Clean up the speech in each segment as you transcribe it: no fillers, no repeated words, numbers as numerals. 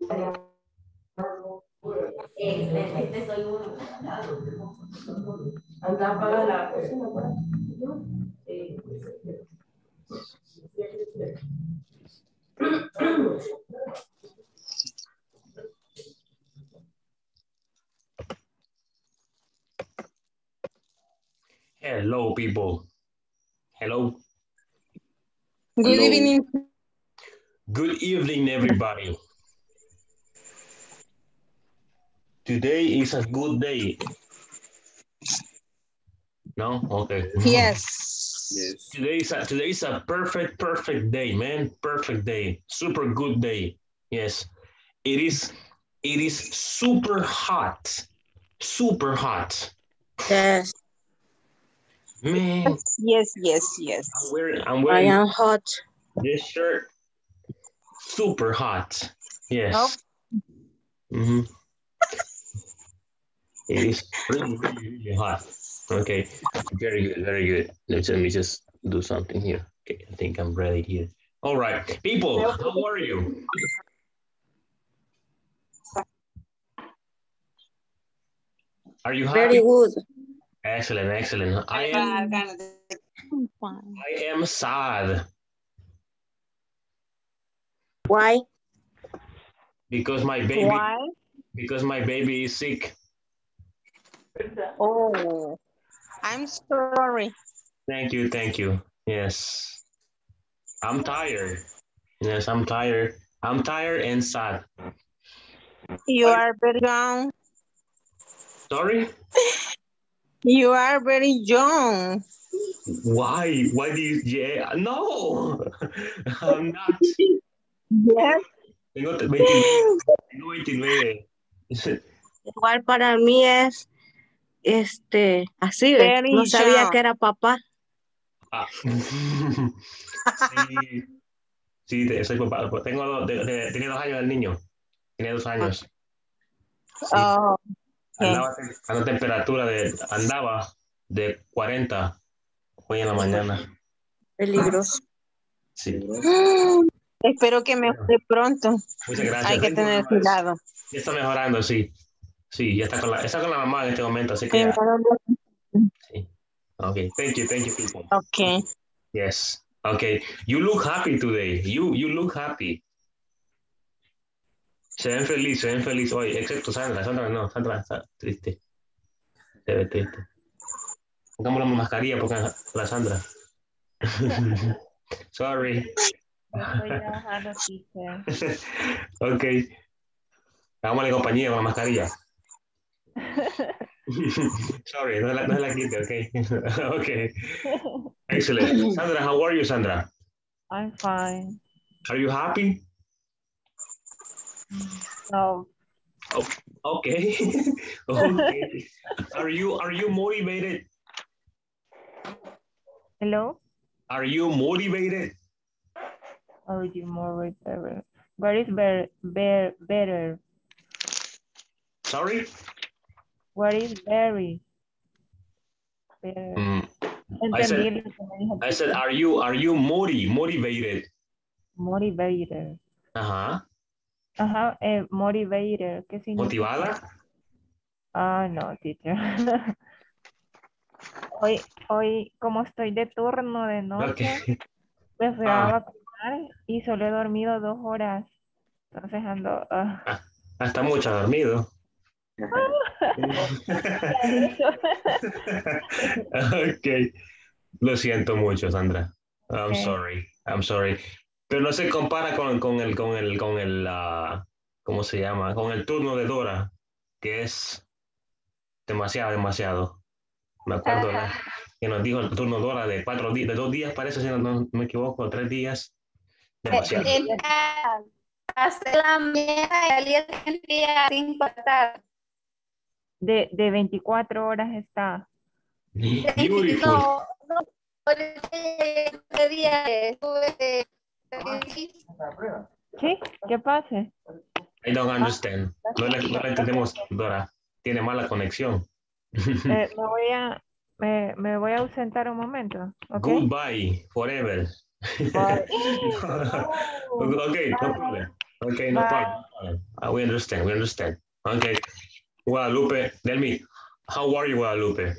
Este soy uno. Anda para la cocina. Hello, people. Hello. Good Hello. evening. Good evening, everybody. Today is a good day. No? Okay. Yes. Yes. Today is a perfect day, man. Perfect day. Super good day. Yes. It is super hot. Super hot. Yes. Man, Yes. I'm I wearing am hot. this shirt. Super hot. Yes. Oh. Mhm. It is really hot. Okay, very good. Let me just do something here. Okay, I think I'm ready here. All right, people, how are you? Are you happy? Very good. Excellent. I am sad Why? because my baby is sick. Oh, I'm sorry. Thank you. Yes, I'm tired. Yes, I'm tired. I'm tired and sad. You are very young. Sorry? You are very young. Why? Why do you? Yeah, no, I'm not. Yes. Tengo 29. Tengo 29. Igual para mí es así, ¿ves? No very sabía Ah. que era papá. Ah. Sí, sí, soy papá. Tengo, tenía 2 años el niño. Tiene 2 años. Sí. Oh, okay. Andaba de 40 hoy en la mañana. Peligroso. Sí. Espero que mejore pronto. Muchas gracias. Hay que tener cuidado. Ya está mejorando, sí. Sí, ya está con la mamá en este momento, así que ya. Sí. Okay, thank you, people. Okay. Yes. Okay. You look happy today. You look happy. Se ven feliz hoy, excepto Sandra. Sandra está triste. Se ve triste. Pongamos la mascarilla porque la Sandra. Sorry. Yo estoy trabajando, teacher. Ok. Hagámosle compañía con la mascarilla. Sorry, no se la quite, ok. Ok. Excellent. Sandra, how are you, Sandra? I'm fine. Are you happy? No. Oh, okay. Okay. Are you motivated? Hello? Are you motivated? Are you more better? Where is better? Sorry? Where is very? Better. I Entendí said, are you motivated? Motivator. Ajá. Ajá, motivator. ¿Qué significa? ¿Motivada? Ah, no, teacher. Hoy, como estoy de turno de noche, Okay. me fui a vacunar y solo he dormido 2 horas. Entonces ando... Está mucho dormido. Ok. Lo siento mucho, Sandra. I'm sorry. Pero no se compara ¿cómo se llama? Con el turno de Dora, que es demasiado. Me acuerdo que nos dijo el turno Dora de 4 días, de 2 días parece, si no me equivoco, 3 días. Demasiado. Hace la mañana y al día siguiente a 5 de la tarde. De 24 horas está. Beautiful. No, ese día estuve... ¿Sí? ¿Qué pasa? I don't understand. No la entendemos, Dora. Tiene mala conexión. Me voy a ausentar un momento. ¿Okay? Goodbye, forever. Bye. Okay, no problem. Okay, no problem. We understand. We understand. Okay. Guadalupe, tell me, how are you, Guadalupe?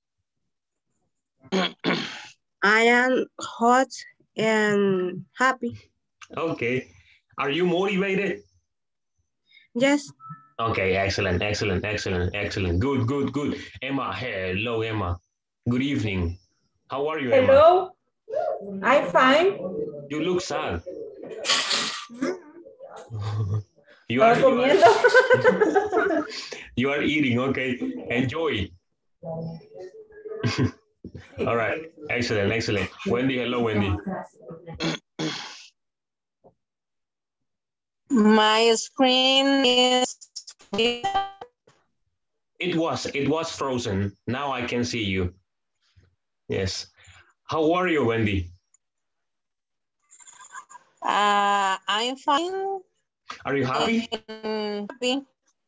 I am hot and happy. Okay. Are you motivated? Yes. Okay, excellent, excellent, excellent, excellent. Good, good, good. Emma, hello, Emma. Good evening. How are you, Emma? Hello. I'm fine. You look sad. You Estaba are, comiendo. you are eating, okay. Enjoy. All right, excellent, excellent. Wendy, hello, Wendy. My screen is... It was frozen. Now I can see you. Yes. How are you, Wendy? I'm fine. Are you happy? Happy.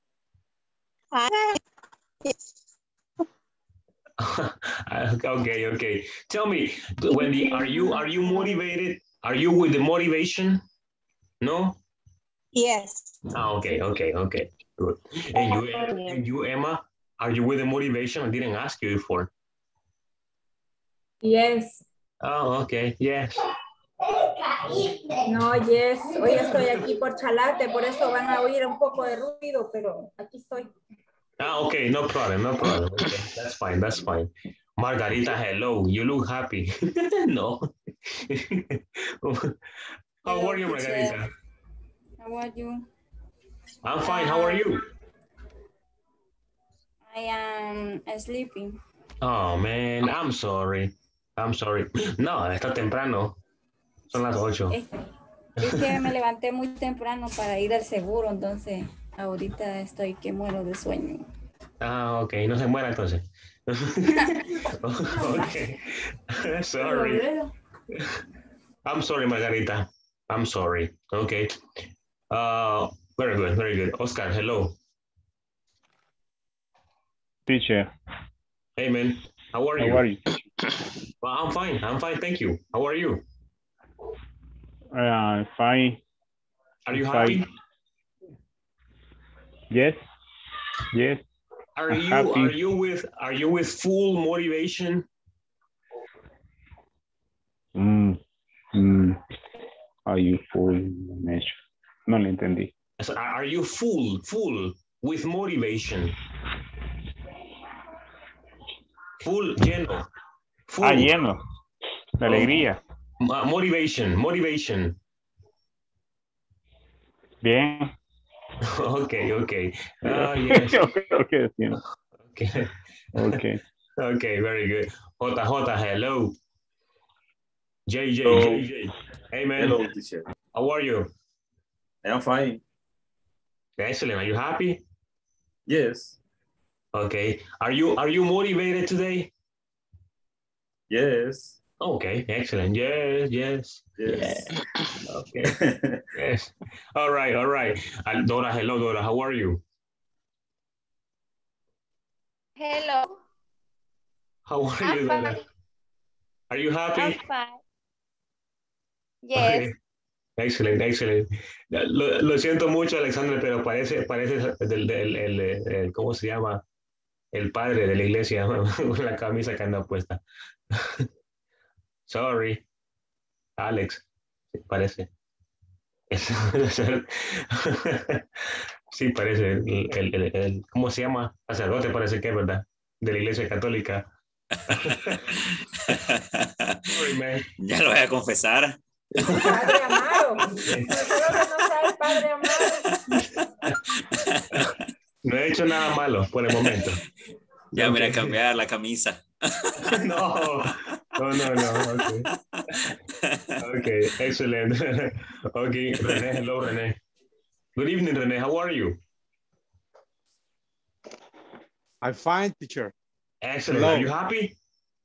Okay, okay. Tell me, Wendy, are you motivated? Are you with the motivation? No? Yes. Okay, okay, okay. Good. And you, Emma, are you with the motivation? I didn't ask you before. Yes. Oh, okay, yes. No, yes. Hoy estoy aquí por Chalate, por eso van a oír un poco de ruido, pero aquí estoy. Okay, no problem, no problem. Okay, that's fine, that's fine. Margarita, hello. You look happy. No. How are you, Margarita? How are you? I'm fine. How are you? I am sleeping. Oh, man, I'm sorry. I'm sorry. No, está temprano. Son las 8. Es que me levanté muy temprano para ir al seguro, entonces ahorita estoy que muero de sueño. Ah, ok. No se muera entonces. Okay. Sorry. I'm sorry, Margarita. I'm sorry. Okay. Very good, very good. Oscar, hello. Teacher, Hey, man. How are you? how are you? Well, I'm fine. I'm fine. Thank you. How are you? Fine. Are you Fine. happy? Yes, yes. Are happy. you with full motivation? Are you full measure? No le entendí. So, are you full with motivation? Full, lleno. Full. Lleno. De alegría. Motivation. Bien. Okay, okay. Yes. Okay, sí. Okay. Okay. Okay, very good. JJ, hello. JJ. Hey, man. Hello, teacher. How are you? I am fine. Excellent. Are you happy? Yes. Okay. Are you motivated today? Yes. Okay, excellent. Yes. Okay. Yes. All right. Dora, hello, Dora. How are you? Hello. How are you, I'm Dora? fine. Are you happy? I'm fine. Yes. Okay. Excellent. Lo siento mucho, Alexander, pero parece el ¿cómo se llama? El padre de la iglesia con la camisa que anda puesta. Sorry, Alex, parece. Sí, parece el ¿cómo se llama? Sacerdote parece que es, ¿verdad? De la iglesia católica. Sorry, man. Ya lo voy a confesar. Padre Amaro. No solo que no sea el Padre Amaro. No he hecho nada malo por el momento. Ya me voy a Okay. cambiar la camisa. No. Okay, excellent. Okay, René, hello, René. Good evening, René. How are you? I'm fine, teacher. Excellent. Hello. Are you happy?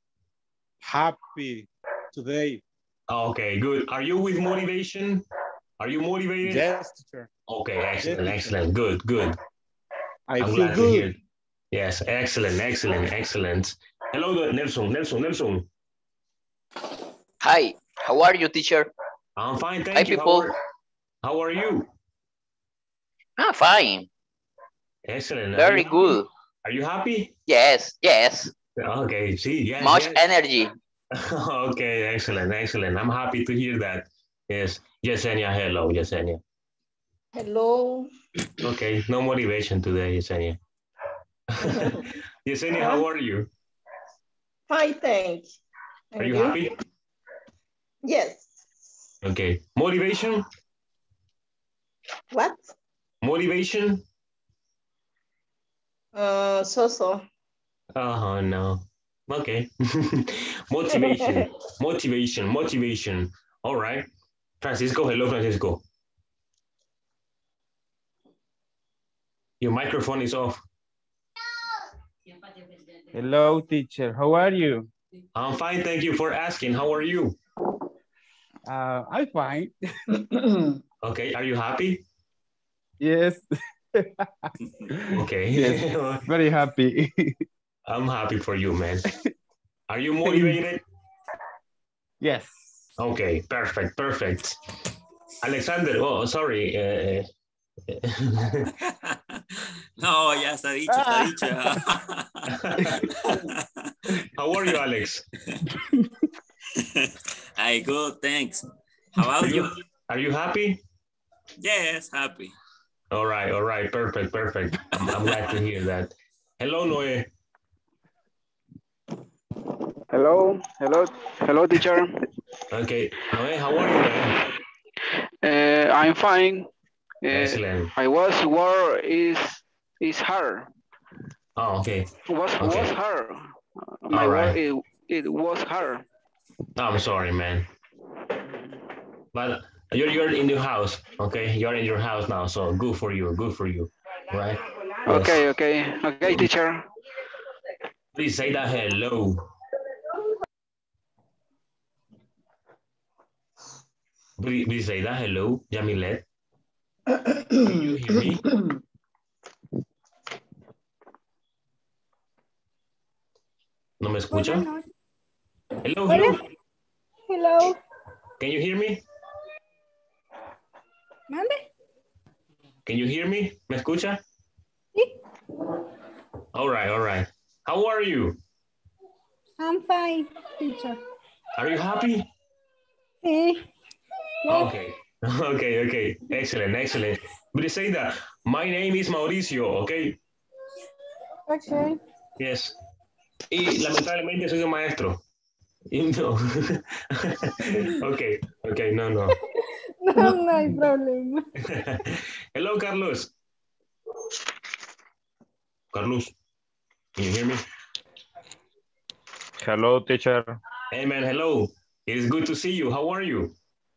Happy today. Okay, good. Are you with motivation? Are you motivated? Yes, teacher. Okay, excellent, Yes, excellent. Good. I I'm feel glad to good. hear. Yes, excellent. Hello, Nelson. Hi, how are you, teacher? I'm fine, Hi, thank you. people. How are you? fine. Excellent. Very good. Are you happy? Yes, yes. Okay, see, yes. Much yes. energy. Okay, excellent, excellent. I'm happy to hear that. Yes, Yesenia, hello, Yesenia. Hello. Okay, no motivation today, Yesenia. Yesenia, how are you? Fine, thanks. Are you happy? Yes. Okay, motivation? What? Motivation? So. Oh, no. Okay. Motivation, motivation, motivation. All right. Francisco, hello, Francisco. Your microphone is off. Hello, teacher. How are you? I'm fine. Thank you for asking. How are you? I'm fine. Okay. Are you happy? Yes. Okay. Yes. Very happy. I'm happy for you, man. Are you motivated? Yes. Okay. Perfect. Perfect. Alexander. Oh, sorry. No, ya está dicho, está dicho. How are you, Alex? I good, thanks. How about you? Are you happy? Yes, happy. All right, perfect, perfect. I'm glad to hear that. Hello, Noe. Hello, teacher. Okay, Noe, how are you, Noe? I'm fine. Excellent. I was war is hard. Oh, okay. Was hard. My All work right. it was hard. I'm sorry, man. But you're in your house, okay? You're in your house now, so good for you, right? Yes. Okay, teacher. Please say that hello. Please say that hello, Jamilet. Can you hear me? ¿No me escucha? Hello, hello. Hello. Can you hear me? ¿Mande? Can you hear me? ¿Me escucha? Sí. All right. How are you? I'm fine, teacher. Are you happy? Sí. Okay. Excellent. Please say that. My name is Mauricio, okay? Okay. Yes. Y lamentablemente soy un maestro. Y no. Okay, no. No hay problema. Hello, Carlos. Carlos, can you hear me? Hello, teacher. Hey, man, hello. It is good to see you. How are you?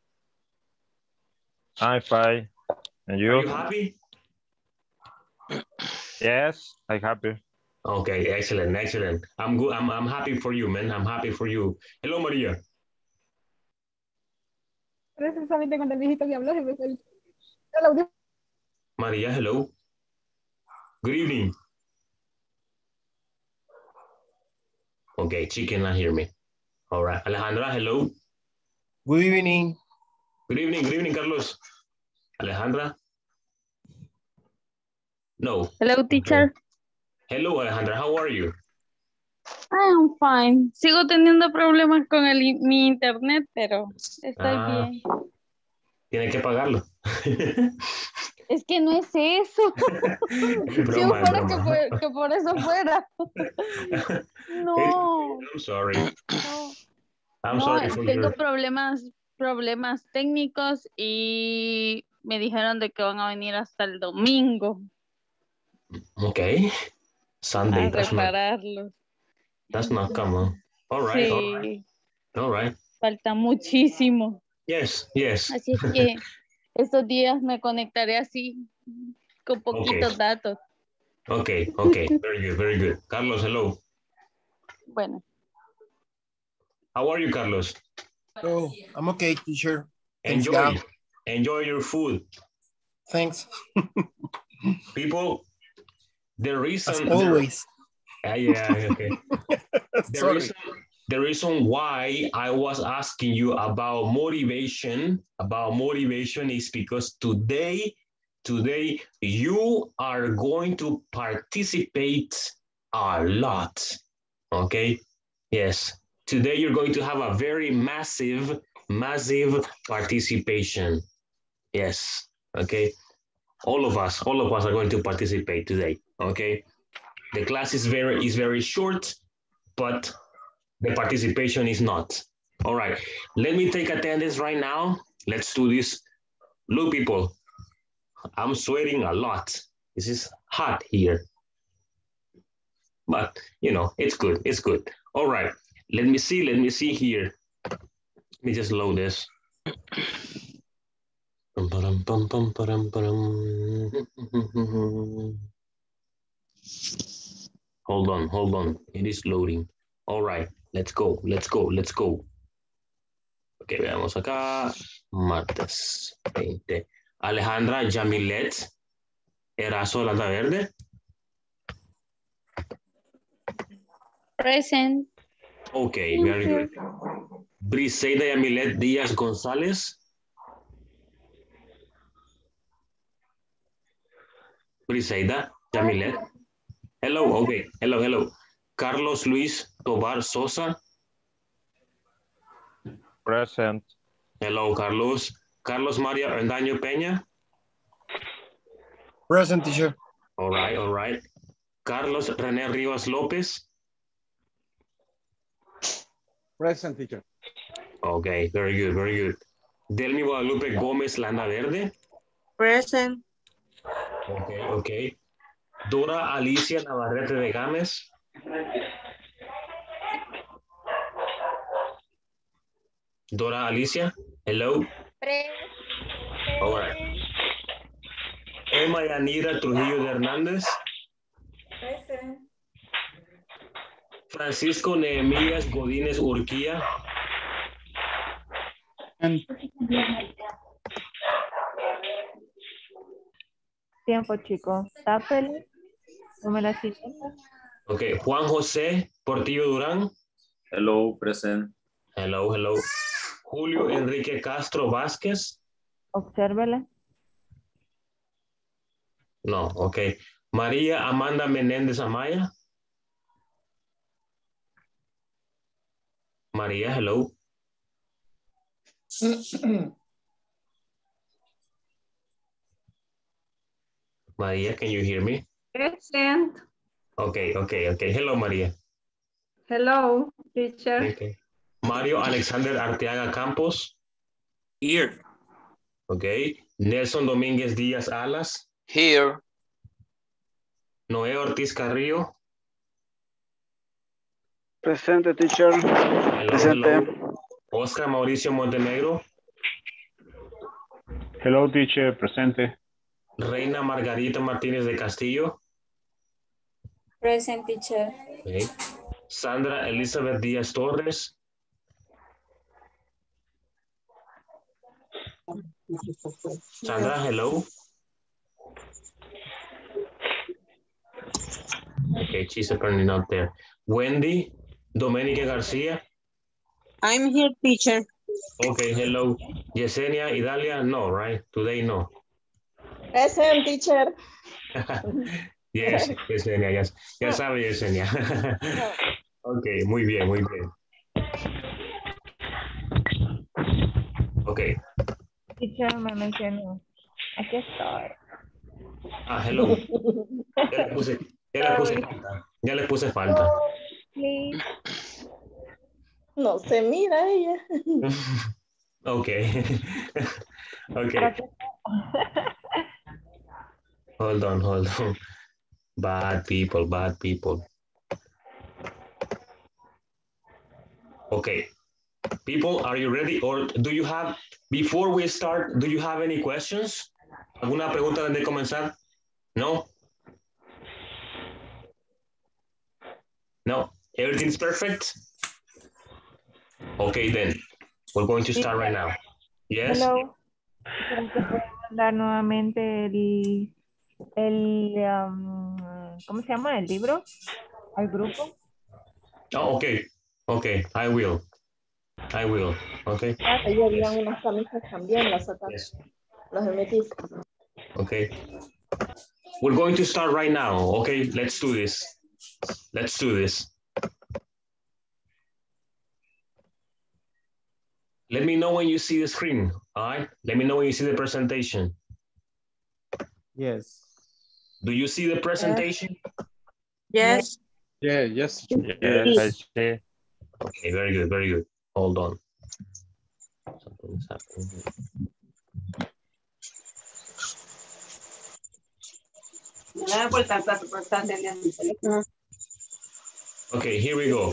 I'm fine. And you? Are you happy? Yes, I'm happy. Okay, excellent. I'm good. I'm happy for you, man. I'm happy for you. Hello, Maria. Precisamente cuando el viejito que habló, se me fue el audio. Maria, hello. Good evening. Okay, she cannot hear me. All right. Alejandra, hello. Good evening. Good evening, Carlos. Alejandra? No. Hello, teacher. Okay. Hello, Alejandra. How are you? I'm fine. Sigo teniendo problemas con mi internet, pero estoy bien. Tiene que pagarlo. Es que no es eso. Es broma, es broma. Que por eso fuera. No. I'm sorry. No. I'm sorry for tengo your... problemas técnicos y me dijeron de que van a venir hasta el domingo. Okay. Sunday. A repararlos. That's not common. All right. Sí. All right. Falta muchísimo. Yes. Así es que estos días me conectaré así, con poquitos datos. Okay. Very good. Carlos, hello. Bueno. How are you, Carlos? Oh, I'm okay, teacher. Enjoy your food. Thanks. People, the reason... As always. Okay. The reason why I was asking you about motivation is because today Today, you are going to participate a lot, okay? Yes, today you're going to have a very massive participation. Yes, okay? All of us are going to participate today, okay? The class is very short, but the participation is not. All right, let me take attendance right now. Let's do this. Look, people, I'm sweating a lot. This is hot here. But, you know, it's good, it's good. All right, let me see here. Let me just load this. Hold on, it is loading. All right, let's go. Ok, veamos acá. Martes 20. Alejandra Yamilet Erazo Landa Verde. Present. Okay, very good. Briseida Yamilet Díaz González. Briseida Yamilet. Hello, okay. Hello. Carlos Luis Tobar Sosa. Present. Hello, Carlos. Carlos Maria Erdaño Peña. Present, teacher. All right. Carlos René Rivas López. Present, teacher. Okay, very good. Delmi Guadalupe Gómez Landa Verde. Present. Okay. Dora Alicia Navarrete de Gámez. Dora Alicia, hello. All right. Emma Yanira Trujillo de Hernández. Present. Francisco Nehemías Godínez Urquía. Tiempo, chicos. Tápele. Tome la siguiente. Ok, Juan José Portillo Durán. Hello, present. Hello. Julio Enrique Castro Vázquez. Obsérvela. No, ok. María Amanda Menéndez Amaya. María, hello. María, can you hear me? Present. Okay. Hello, María. Hello, teacher. Okay. Mario Alexander Arteaga Campos. Here. Okay. Nelson Domínguez Díaz Alas. Here. Noé Ortiz Carrillo. Presente, teacher. Hello. Oscar Mauricio Montenegro. Hello, teacher. Presente. Reina Margarita Martínez de Castillo. Present, teacher. Okay. Sandra Elizabeth Díaz Torres. Sandra, hello. Okay, she's apparently not there. Wendy Domenica Garcia. I'm here, teacher. Okay, hello. Yesenia Idalia, no, right? Today, no. Present, teacher. Yes, Yesenia, yes. Ya sabe, Yesenia. Okay, muy bien. Okay. Teacher me mencionó. Aquí estoy. Hello. Ya le puse falta. Please. No se mira ella. Okay. Hold on. Bad people. Okay. People, are you ready? Or do you have, before we start, do you have any questions? ¿Alguna pregunta antes de comenzar? No? No? Everything's perfect? Okay, then. We're going to start right now. Yes? Hello. Creo que pueden mandar nuevamente ¿cómo se llama? El libro al grupo. Oh, okay. I will. Okay. Ahí habían unas camisas también, las sacaron. Yes. Las metí. Okay. We're going to start right now. Okay, let's do this. Let's do this. Let me know when you see the screen. All right. Let me know when you see the presentation. Yes. Do you see the presentation? Yes. Yeah, yes. Yes, I see. Okay, very good, very good. Hold on. Something's happening here. Okay, here we go.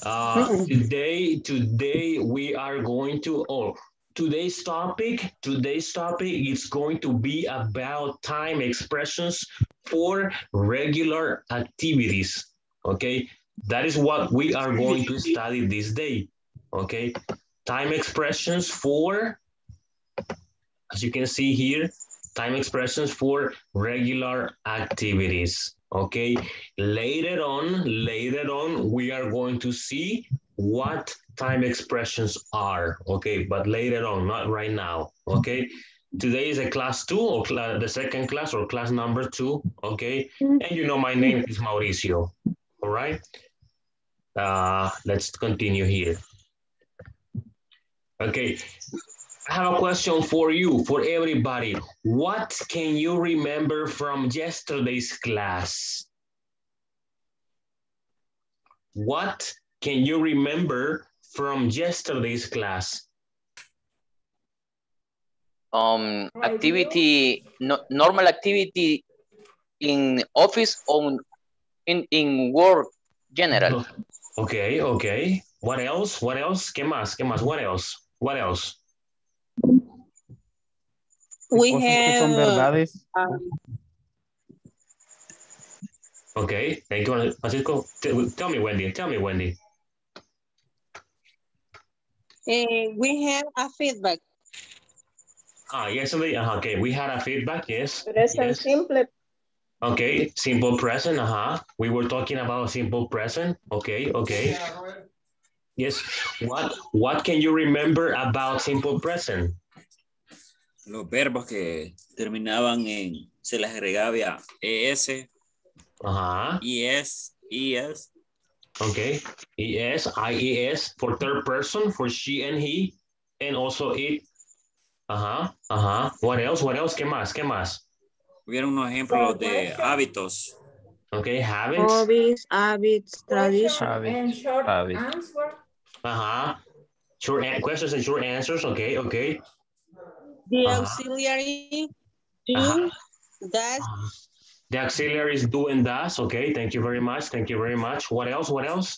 Today we are going to, today's topic is going to be about time expressions for regular activities. Okay, that is what we are going to study this day. Okay, time expressions for, as you can see here, time expressions for regular activities. Okay, later on, we are going to see what time expressions are. Okay, but later on, not right now. Okay, today is a class 2 or the second class or class number 2. Okay, and you know my name is Mauricio. All right, let's continue here. Okay. I have a question for you, for everybody. What can you remember from yesterday's class? What can you remember from yesterday's class? Activity, normal activity in office or in work general. Okay, okay. What else? What else? ¿Qué más? ¿Qué más? What else? What else? We Cosas que son verdades. Okay, thank you, Francisco. Tell me, Wendy. Tell me, Wendy. We have a feedback. Yesterday, okay, we had a feedback, yes. Present Yes. simple. Okay, simple present, We were talking about simple present. Okay, okay. Yes, what can you remember about simple present? Los verbos que terminaban en, se les agregaba ES, ES. Okay, ES, IES for third person, for she and he, and also it. What else? What else? ¿Qué más? ¿Qué más? Hubieron unos ejemplos de hábitos. Okay, habits. Hobbies, habits, tradition. And short answer. Short questions and short answers. Okay, okay. The auxiliary, do, does. The auxiliary is do and does. Okay, thank you very much. Thank you very much. What else? What else?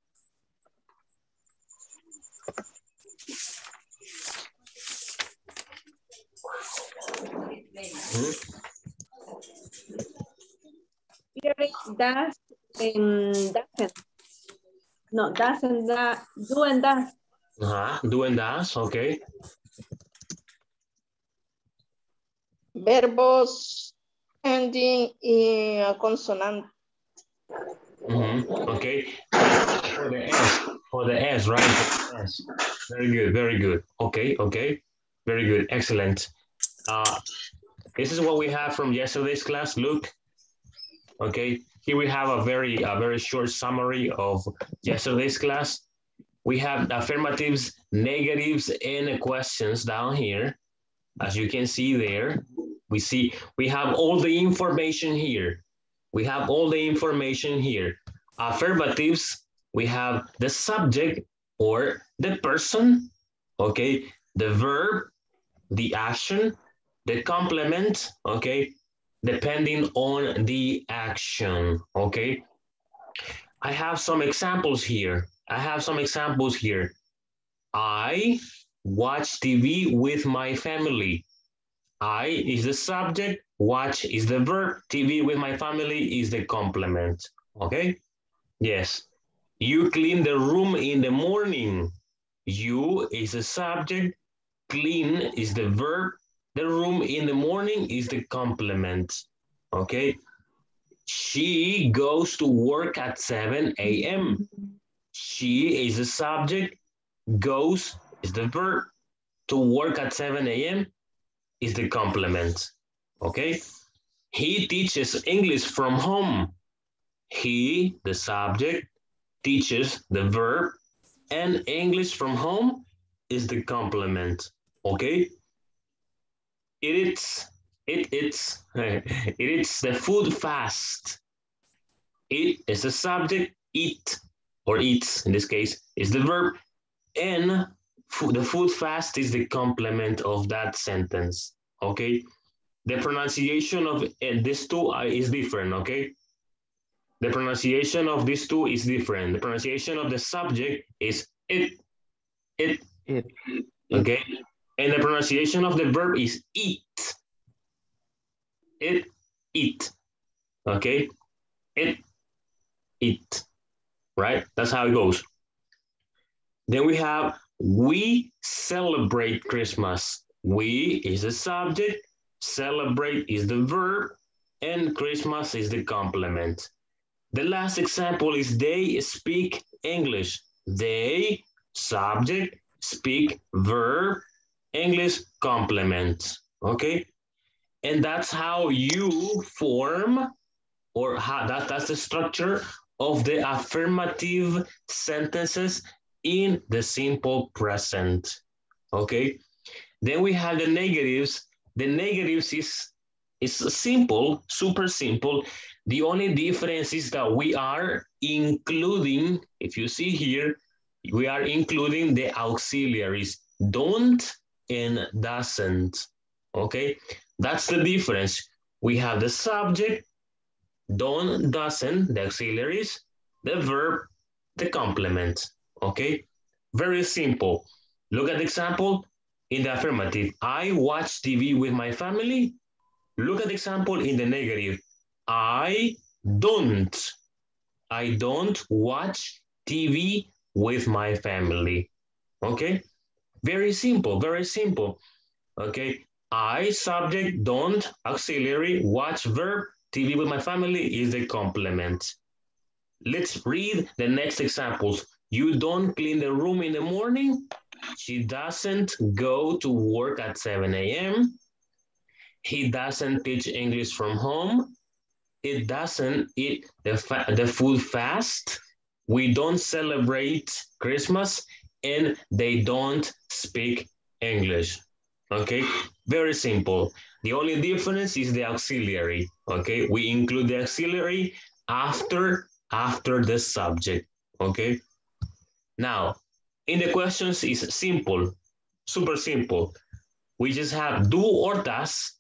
Here is does and doesn't. No, doesn't, do and does. Do and does. Okay. Verbos ending in a consonant. Okay. For the S, right? For the S. Very good, very good. Okay, okay. Very good, excellent. This is what we have from yesterday's class. Look. Okay, here we have a very short summary of yesterday's class. We have affirmatives, negatives, and questions down here. As you can see there, we have all the information here. We have all the information here. Affirmatives, we have the subject or the person, okay, the verb, the action, the complement, okay, depending on the action, okay? I have some examples here. I watch TV with my family. I is the subject, watch is the verb, TV with my family is the complement, okay? Yes. You clean the room in the morning. You is the subject, clean is the verb, the room in the morning is the complement, okay? She goes to work at 7 a.m. She is the subject, goes is the verb, to work at 7 a.m. is the complement, Okay? He teaches English from home. He, the subject, teaches the verb, and English from home is the complement. Okay? It eats the food fast. It is the subject, eat, or eats in this case, is the verb, and the food fast is the complement of that sentence. Okay? The pronunciation of these two is different, okay? The pronunciation of these two is different. The pronunciation of the subject is it. Okay? And the pronunciation of the verb is eat. It, eat. Okay? It, eat. Right? That's how it goes. Then we have, we celebrate Christmas. We is the subject, celebrate is the verb, and Christmas is the complement. The last example is they speak English. They, subject, speak, verb, English, complement. Okay? And that's how you form, or how that's the structure of the affirmative sentences in the simple present. Okay? Then we have the negatives. The negatives is simple, super simple. The only difference is that we are including, if you see here, we are including the auxiliaries, don't and doesn't. Okay? That's the difference. We have the subject, don't, doesn't, the auxiliaries, the verb, the complement. Okay? Very simple. Look at the example in the affirmative. I watch TV with my family. Look at the example in the negative. I don't watch TV with my family. Okay? Very simple, very simple. Okay? I, subject, don't, auxiliary, watch, verb, TV with my family is the complement. Let's read the next examples. You don't clean the room in the morning. She doesn't go to work at 7 a.m. He doesn't teach English from home. It doesn't eat the food fast. We don't celebrate Christmas, and they don't speak English. Okay, very simple. The only difference is the auxiliary. Okay, we include the auxiliary after the subject. Okay, now in the questions is simple, super simple. We just have do or does,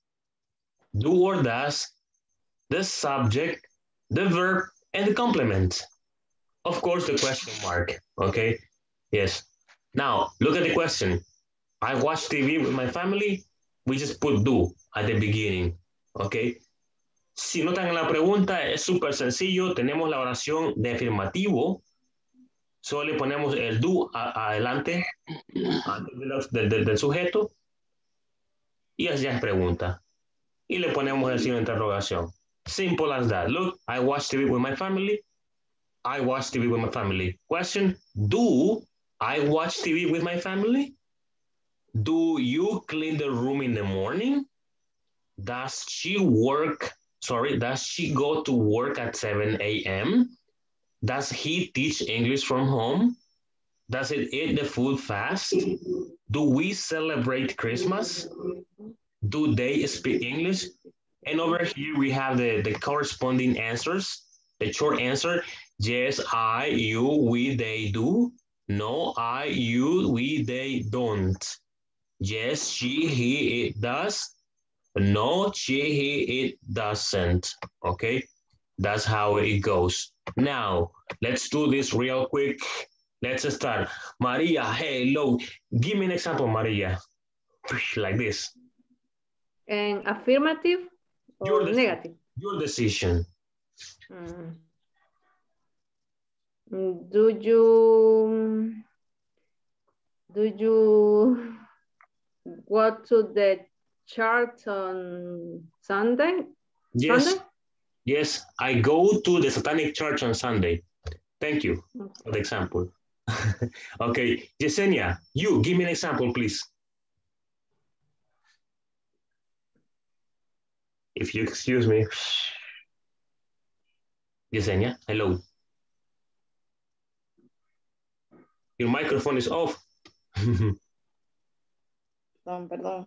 the subject, the verb, and the complement. Of course, the question mark. Okay, yes. Now look at the question. I watch TV with my family. We just put do at the beginning. Okay. Si notan en la pregunta, es súper sencillo. Tenemos la oración de afirmativo. Solo le ponemos el do adelante del sujeto. Y así es pregunta. Y le ponemos el signo de interrogación. Simple as that. Look, I watch TV with my family. I watch TV with my family. Question, do I watch TV with my family? Do you clean the room in the morning? Does she go to work at 7 a.m.? Does he teach English from home? Does it eat the food fast? Do we celebrate Christmas? Do they speak English? And over here we have the corresponding answers. The short answer, yes, I, you, we, they do. No, I, you, we, they don't. Yes, she, he, it does. No, she, he, it doesn't. Okay, that's how it goes. Now, let's do this real quick. Let's start. Maria, hello. Give me an example, Maria. Like this. And affirmative or negative? Your decision. Do you go to the church on Sunday? Yes. Sunday? Yes, I go to the Satanic Church on Sunday. Thank you for the example. Okay, Yesenia, you give me an example, please. If you excuse me. Yesenia, hello. Your microphone is off. Perdón.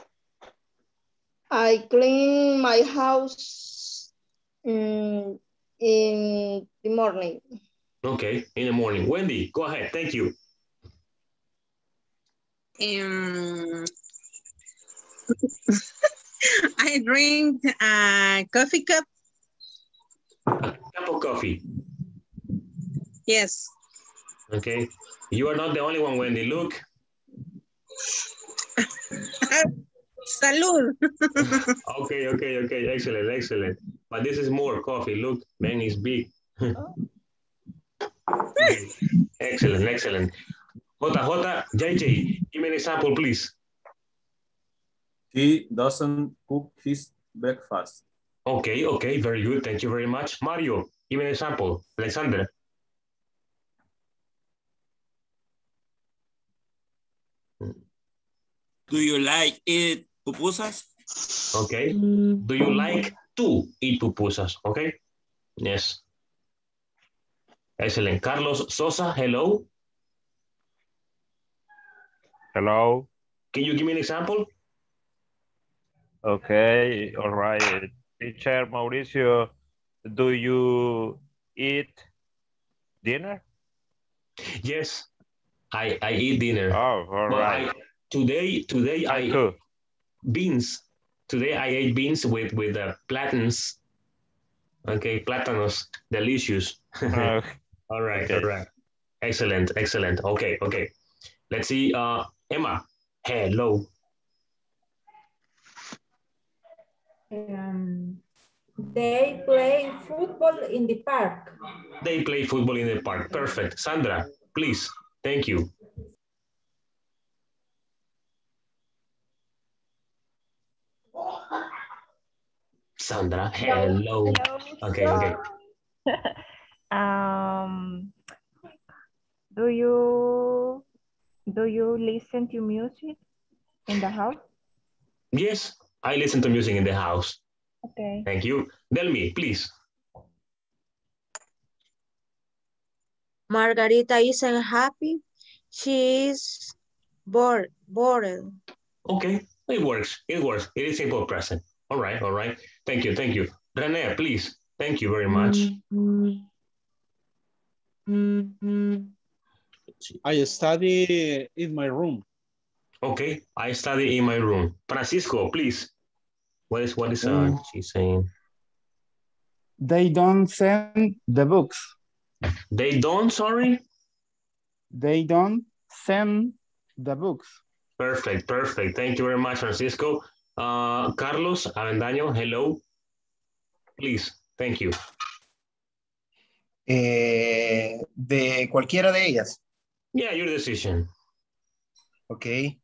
I clean my house in the morning. Okay, in the morning. Wendy, go ahead. Thank you. I drink a coffee cup. A cup of coffee. Yes. Okay. You are not the only one, Wendy. Look. Salud. Okay. Excellent. But this is more coffee. Look, man is big. Okay. Excellent. JJ, give me an example, please. He doesn't cook his breakfast. Okay, very good. Thank you very much. Mario, give me an example. Alexander. Do you like eat pupusas? Okay. Do you like to eat pupusas? Okay. Yes. Excellent. Carlos Sosa, hello. Hello. Can you give me an example? Okay, all right. Teacher Mauricio, do you eat dinner? Yes, I eat dinner. Oh, all right. Today I too. Beans. Today I ate beans with plantains. Okay, plátanos, delicious. All right. Excellent. Okay. Let's see, Emma, hello. They play football in the park. They play football in the park. Perfect. Sandra, please. Thank you. Sandra, hello. Okay. Do you listen to music in the house? Yes, I listen to music in the house. Okay. Thank you. Delmi, please. Margarita isn't happy. She is bored. Okay, it works. It is simple present. All right. Thank you. Rene, please. Thank you very much. I study in my room. Okay, I study in my room. Francisco, please. What is she saying? They don't send the books. They don't, sorry? They don't send the books. Perfect. Thank you very much, Francisco. Carlos Avendaño, hello. Please, thank you. De cualquiera de ellas. Yeah, your decision. Okay.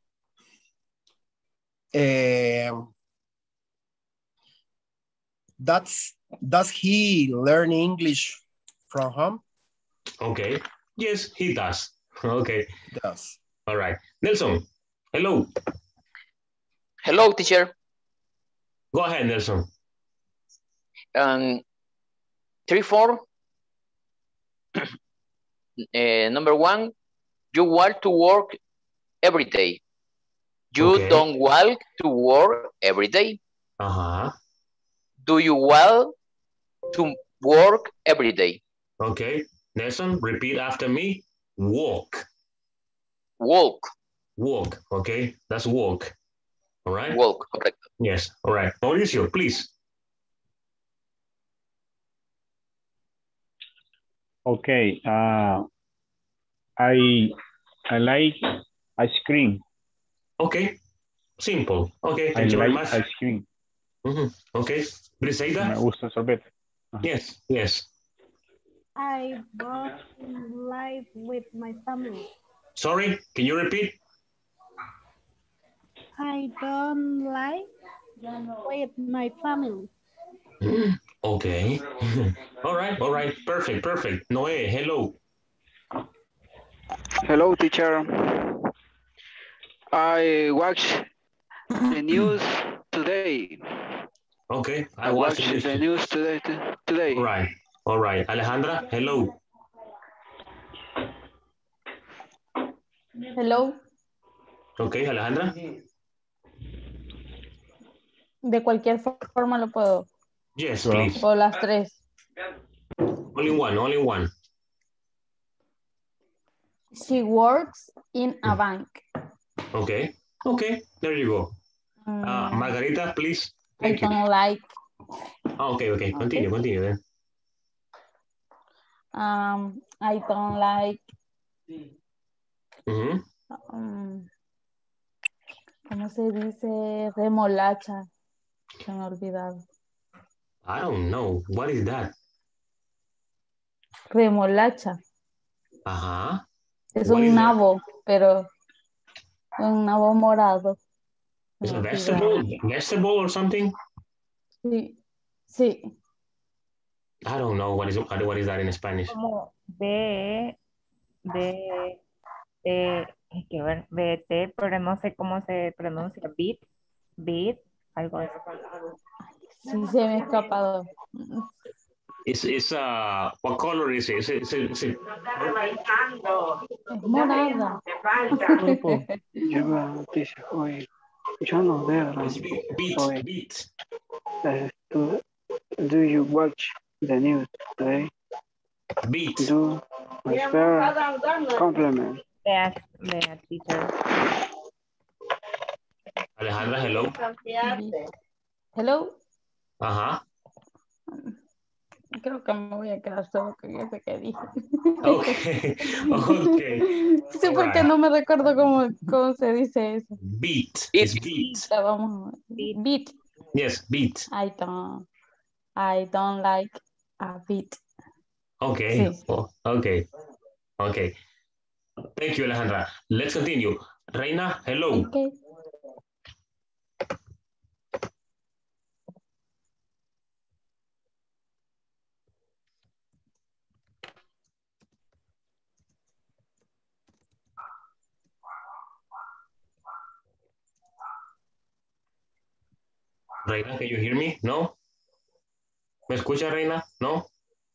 Does he learn English from home? Okay. Yes, he does. Okay. Does. All right. Nelson, hello. Hello, teacher. Go ahead, Nelson. 3-4. Number 1, you walk to work every day. You don't walk to work every day. Do you walk to work every day? Okay. Nelson, repeat after me. Walk. Okay. That's walk. All right. Walk, correct. Yes. All right. Mauricio, please. Okay. I like ice cream. Okay. Simple. Okay. Thank you very much. Ice cream. Okay. Briseida? Me gusta el sorbete. Yes. I don't live with my family. Sorry, can you repeat? I don't live with my family. Okay. All right. Perfect. Noé, hello. Hello, teacher. I watched the news today. Okay, I watched the news today. All right. Alejandra, hello. Hello. Okay, Alejandra. De cualquier forma lo puedo. Yes, please. O las tres. Only one. She works in a bank. Okay, there you go. Margarita, please. I don't like. Okay. Continue then. I don't like. ¿Cómo se dice? Remolacha. Se me ha olvidado. I don't know. What is that? Remolacha. Ajá. Es un nabo, pero un nabo morado. Is it a vegetable or something? Sí. I don't know what is that in Spanish. Como BT, pero no sé cómo se pronuncia. Beet, algo de eso. Sí, se me ha escapado. It's what color is it? Es morada. Lleva noticias hoy. Yo no veo. Beat. Do you watch the news today? Beat. Do my fair compliment. Vea, teacher. Alejandra, hello. Hello. Ajá. Creo que me voy a quedar solo con eso que dije. Okay. Sí, porque no me recuerdo cómo se dice eso. Beat. Vamos a ver. Beat. Yes, beat. I don't like a beat. Okay. Sí. Okay. Thank you, Alejandra. Let's continue. Reina, hello. Okay. Reina, can you hear me? No? ¿Me escucha, Reina? No?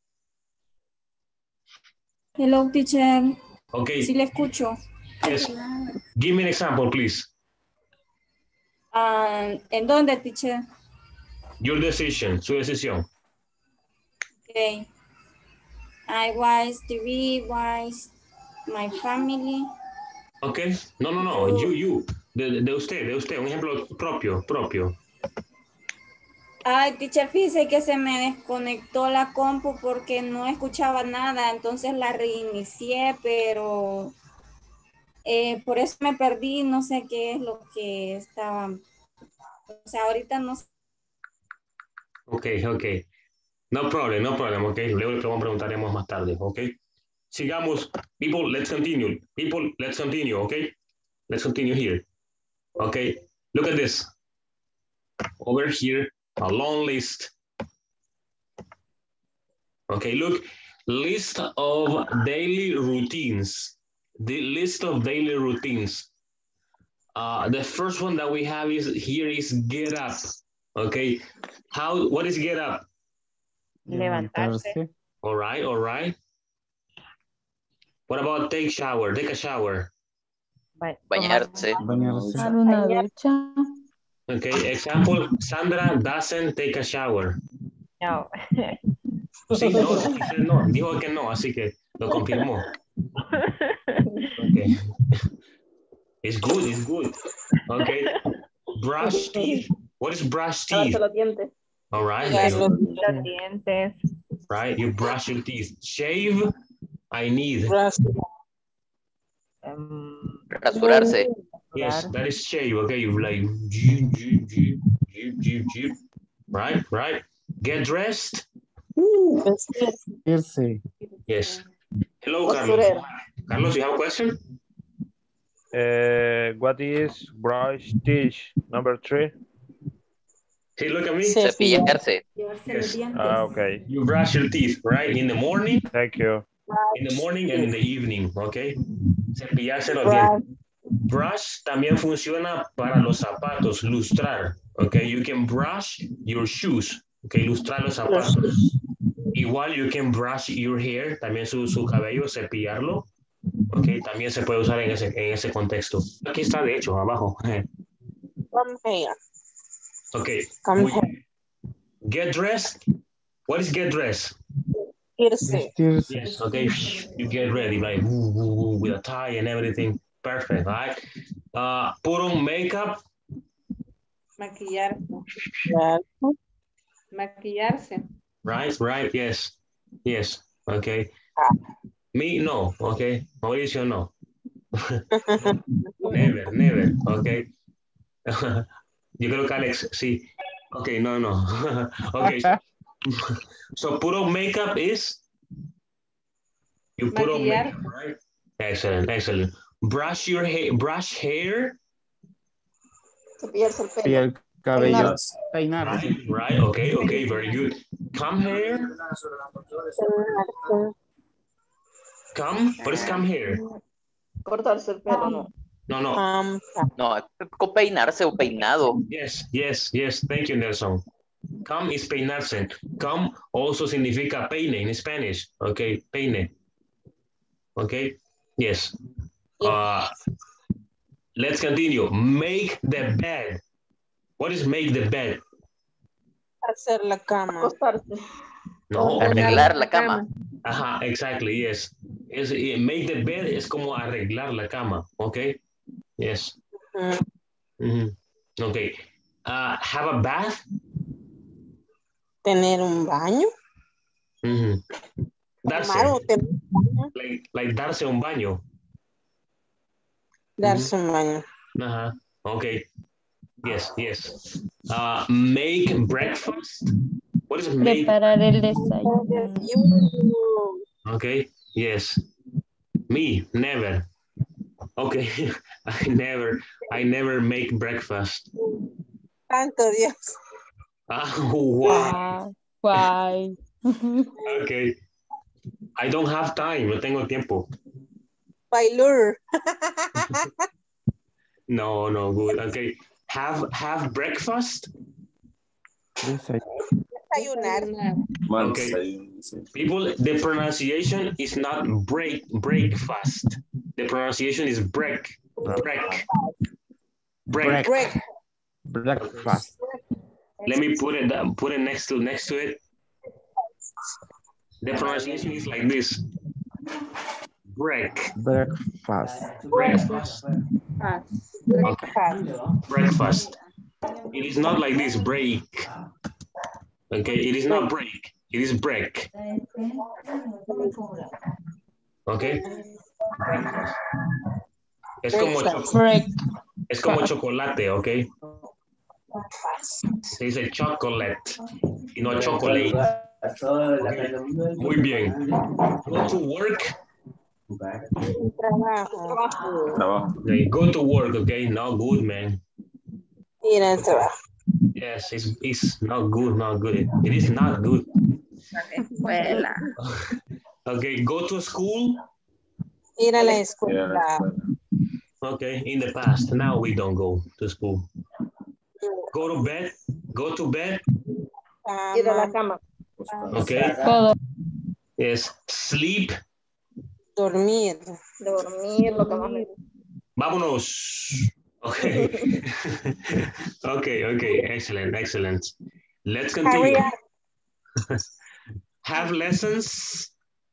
Hello, teacher. Okay. Sí le escucho. Yes. Give me an example, please. ¿En dónde, teacher? Your decision, su decisión. Okay. I watch TV, watch my family. Okay. No. You. De usted. Un ejemplo propio. Ay, teacher, fíjese que se me desconectó la compu porque no escuchaba nada, entonces la reinicié, pero por eso me perdí, no sé qué es lo que estaba, o sea, ahorita no sé. Okay. No problem, okay. Luego le preguntaremos más tarde, okay. Sigamos. People, let's continue, okay. Let's continue here. Okay, look at this. Over here, a long list. Okay, look, list of daily routines. The list of daily routines. The first one that we have is get up. Okay, what is get up? Levantarse. All right. What about take a shower? Bañarse. Dar una ducha. Okay, example, Sandra doesn't take a shower. No. Sí, no, dijo que no, así que lo confirmó. Okay. It's good. Okay. Brush teeth. What is brush teeth? All right. Los dientes. Right, you brush your teeth. Shave, I need. Rasurarse. Yes, that is shave. Okay, you like, right. Get dressed. Yes. Hello, Carlos. Carlos, you have a question? What is brush teeth? Number 3. Hey, look at me. Cepillarse. Yes. Okay. You brush your teeth, right? In the morning. Thank you. In the morning and in the evening, okay? Cepillarse los dientes. Brush también funciona para los zapatos, lustrar, Okay, you can brush your shoes. Okay, ilustrar los zapatos. Igual you can brush your hair, también su cabello, cepillarlo. Ok, también se puede usar en ese contexto. Aquí está, de hecho, abajo. Come here. Ok. Come here. Get dressed. What is get dressed? Irse. Yes, okay. You get ready, like with a tie and everything. Perfect, right? Put on makeup. Maquillarse. Maquillarse. Right, yes. Yes, okay. Me, no, okay. Mauricio, no. Never, okay. Yo creo que Alex, sí. Okay, no. Okay. So put on makeup is? You put on makeup, right? Excellent. Brush hair. Cepillarse el pelo. El cabello. Peinarse. Right, okay, very good. Comb hair. What is comb hair? Cortarse el pelo, no. No. No, peinarse o peinado. Yes. Thank you, Nelson. Comb is peinarse. Comb also significa peine in Spanish. Okay, peine. Okay, yes. Let's continue. Make the bed. What is make the bed? Hacer la cama. Acostarse. No. Arreglar la cama. Ajá, exactly, yes. Make the bed es como arreglar la cama, okay? Yes. Okay. Have a bath? Tener un baño. Darse. Like darse un baño. Darse un baño. Ajá, okay. Yes. Make breakfast? What is make? Preparar el desayuno. Okay, yes. Me, never. Okay, I never make breakfast. Santo Dios. Wow. Why? Okay. I don't have time, no tengo tiempo. Bailur. No, good. Okay. Have breakfast? Desayunar. Okay. People, the pronunciation is not breakfast. The pronunciation is break. Breakfast. Let me put it next to it. The pronunciation is like this. Breakfast. Okay. Breakfast. It is not like this, break. Okay, it is not break, it is break. Okay. Breakfast. Es como chocolate, okay? Se dice chocolate y no chocolate. Okay. Muy bien. Go to work. Trabajo. Okay, go to work, okay? Not good, man. Ir al trabajo. Yes, it's not good. It is not good. Escuela. Okay, go to school. Ir a la escuela. Okay, in the past. Now we don't go to school. Go to bed. Go to bed. Ir a la cama. Okay. Yes. Sleep. Dormir. Lo que más me gusta. Vámonos. Okay. Okay. Excellent. Let's continue. Have lessons.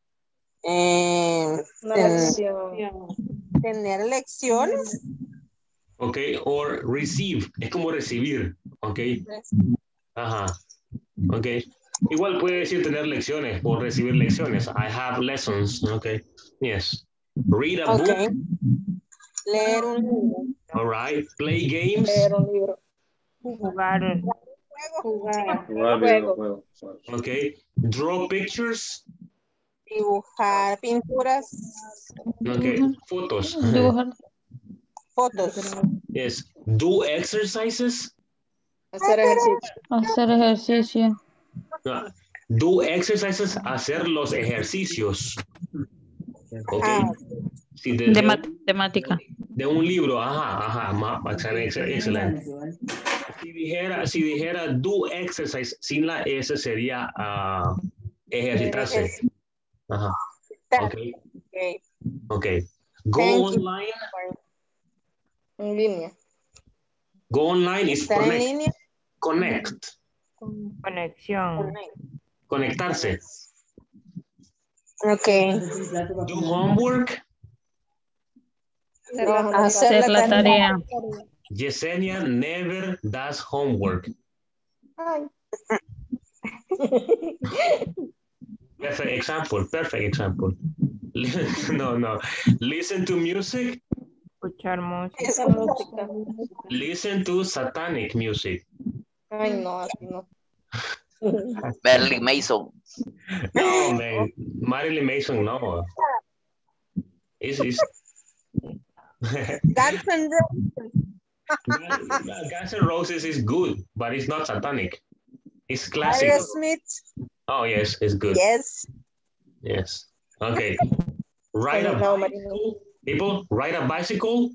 Tener lecciones. Okay, or receive. Es como recibir. Okay. Ajá. Okay. Igual puede decir tener lecciones o recibir lecciones. I have lessons. Okay. Yes. Read a book. Leer un libro. All right. Play games. Leer un libro. Jugar. Juego. Okay. Draw pictures. Dibujar pinturas. Okay. Fotos. Dibujar. Fotos. Yes. Do exercises. Hacer ejercicio. Hacer ejercicio. Do exercises. Hacer los ejercicios. Okay. Sí, de matemática. De un libro. Ajá. Excelente. Si dijera do exercise sin la S sería ejercitarse. Ajá. Okay. Okay. Go online. En línea. Go online is ¿Estar en connect. línea? Connect. Conexión. Conectarse. Ok. Do homework. Hacer la tarea. Yesenia never does homework. Ay. Perfect example. No. Listen to music. Escuchar música. Esa música. Listen to satanic music. Ay, no, así no. Marilyn Mason. No, man. Marilyn Mason, no. It's Guns N' Roses. Guns N' Roses is good, but it's not satanic. It's classic. Aerosmith. Oh, yes, it's good. Yes. Okay. Ride a bicycle. People, ride a bicycle.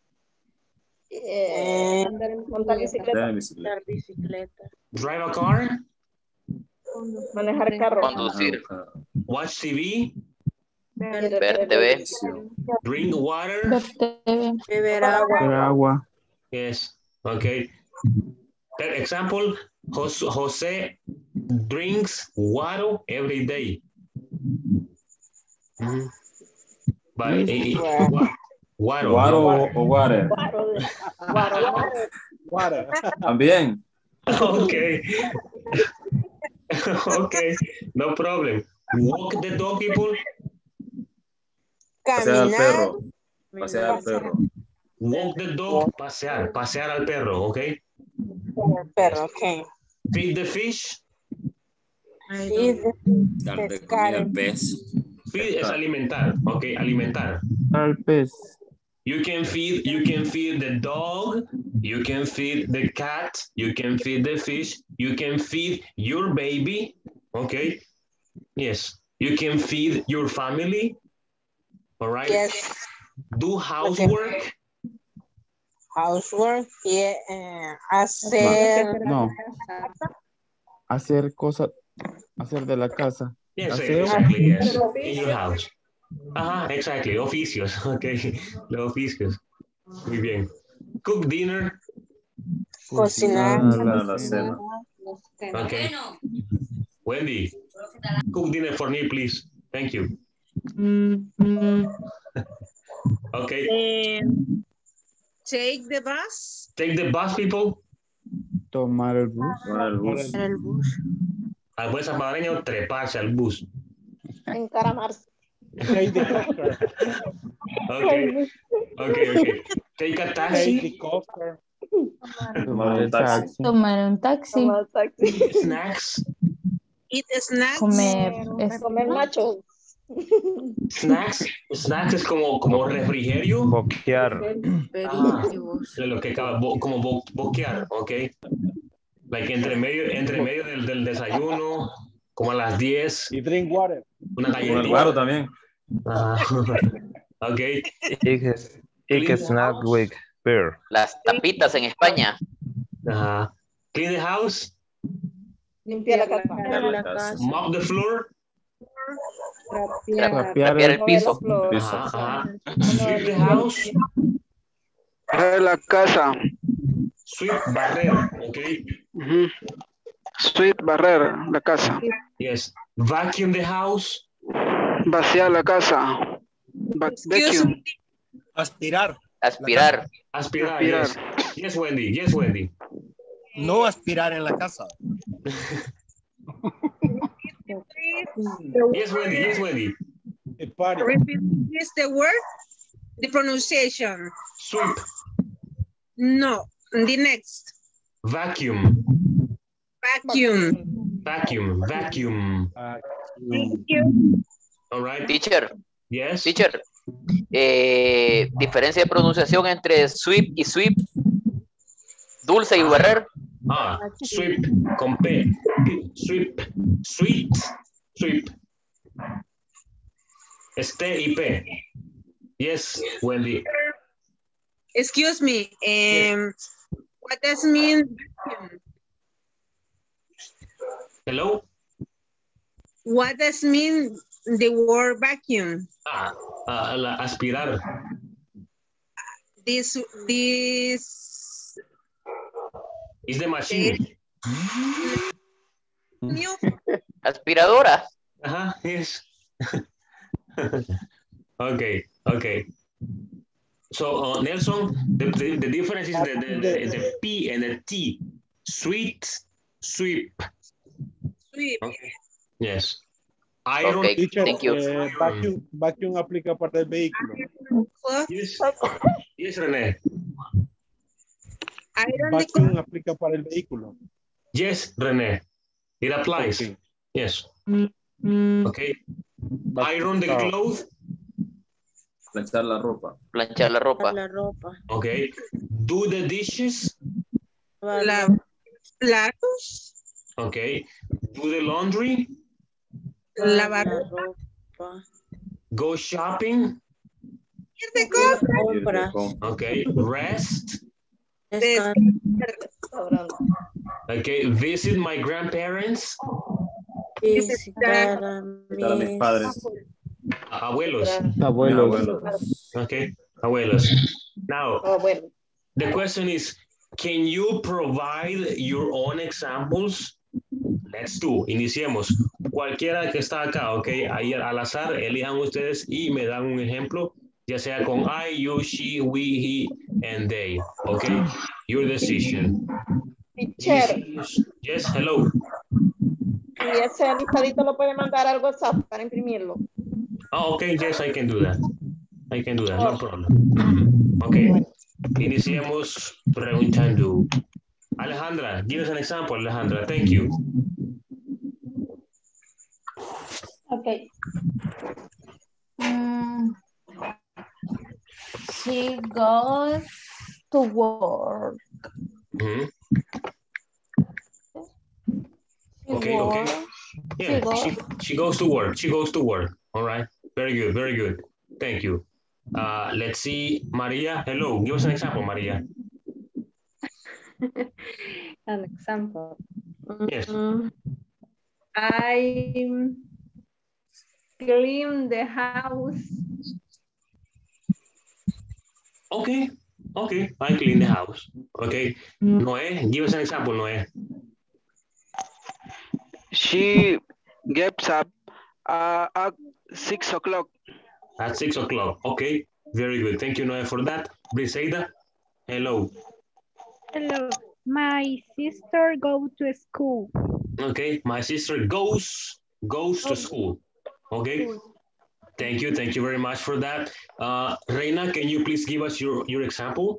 Montar bicicleta. Drive a car. Manejar carro. Conducir. Watch TV. Ver TV. Drink water. Beber agua. Yes. Okay. Example, Jose drinks water every day. But water. Water. También. Okay. Okay. No problem. Walk the dog, people. Pasear al perro. Pasear al perro. Walk the dog. Pasear al perro, okay? Perro, okay. Feed the fish. Darle comida al pez. Feed es alimentar, okay, alimentar. Al pez. You can feed the dog, you can feed the cat, you can feed the fish, you can feed your baby, okay? Yes, you can feed your family, all right? Yes. Do housework. Housework, yeah. Hacer. No. Hacer cosas. Hacer de la casa. Yes, Hacer. exactly, yes. In your house. Ajá, exactly. Oficios, okay. Los oficios. Muy bien. Cook dinner. Cocinar. La cena. Okay. Wendy, cook dinner for me, please. Thank you. Okay. Take the bus. Take the bus, people. Tomar el bus. Tomar el bus. Al buen salvadoreño, treparse al bus. Encaramarse. Okay. Take a taxi. Tomar el taxi. Tomar un taxi. Snacks. Eat snacks. Comer nachos. Snacks es como refrigerio. Boquear. Lo que acaba, como boquear, ok. Like entre medio del desayuno, como a las 10. Y drink water. Una galletita. Con el guaro también. Ok. Eat snack with beer. Las tapitas en España. Ajá. Clean the house. Limpiar la casa. Mop the floor. Trapear el piso. Ajá. Sweep the house. Barrer la casa. Sweep, barrer, ok. Sweep, barrer la casa. Yes. Vacuum the house. Vaciar la casa. Vacuum. Aspirar. Aspirar. Aspirar. Yes. Yes, Wendy. Yes, Wendy. No aspirar en la casa. Yes, Wendy. Yes, Wendy. Repeat please the word, the pronunciation. Sweep. No, the next. Vacuum. Vacuum. Vacuum. Vacuum. Thank you. All right. Teacher. Yes. Teacher. Diferencia de pronunciación entre sweep y sweep. Dulce y barrer. Sweep con P. Sweep. Sweet. Sweep. Este y P. Yes, Wendy. Excuse me. What does mean vacuum? Hello? What does mean the word vacuum? Aspirar. This is the machine. Aspiradora. Yes. Okay. So Nelson, the difference is the P and the T. Sweep. Okay. Yes. Iron. Okay, thank you. Vacuum aplica para el vehículo. Yes, René. Vacuum aplica para el vehículo. Yes, René. It applies. Okay. Yes. Okay. Iron the clothes. Planchar la ropa. Planchar la ropa. Okay. Do the dishes. Platos. Okay. Do the laundry. Lavar ropa. Go shopping. Ir de compra. Okay. Rest. Okay. Visit my grandparents. Visitar a mis padres. Abuelos. Okay. Abuelos. Now, the question is, can you provide your own examples? Let's do. Iniciemos. Cualquiera que está acá, ok, ahí al azar, elijan ustedes y me dan un ejemplo, ya sea con I, you, she, we, he, and they. Okay. Your decision. Teacher. Yes, hello. Y ese listadito lo puede mandar al WhatsApp para imprimirlo. Oh, okay, yes, I can do that. No problem. Okay, iniciemos preguntando. Alejandra, give us an example, Alejandra. Thank you. Okay. She goes to work. Okay. Yeah, she goes to work. All right. Very good. Thank you. Let's see, Maria. Hello. Give us an example, Maria. An example. Yes. I clean the house. Okay. I clean the house. Okay. Noé, give us an example, Noé. She gets up at 6 o'clock. At 6 o'clock. Okay. Very good. Thank you, Noé, for that. Briseida, hello. Hello. My sister goes to school. Okay. My sister goes to school. Okay. Thank you very much for that. Reina, can you please give us your example?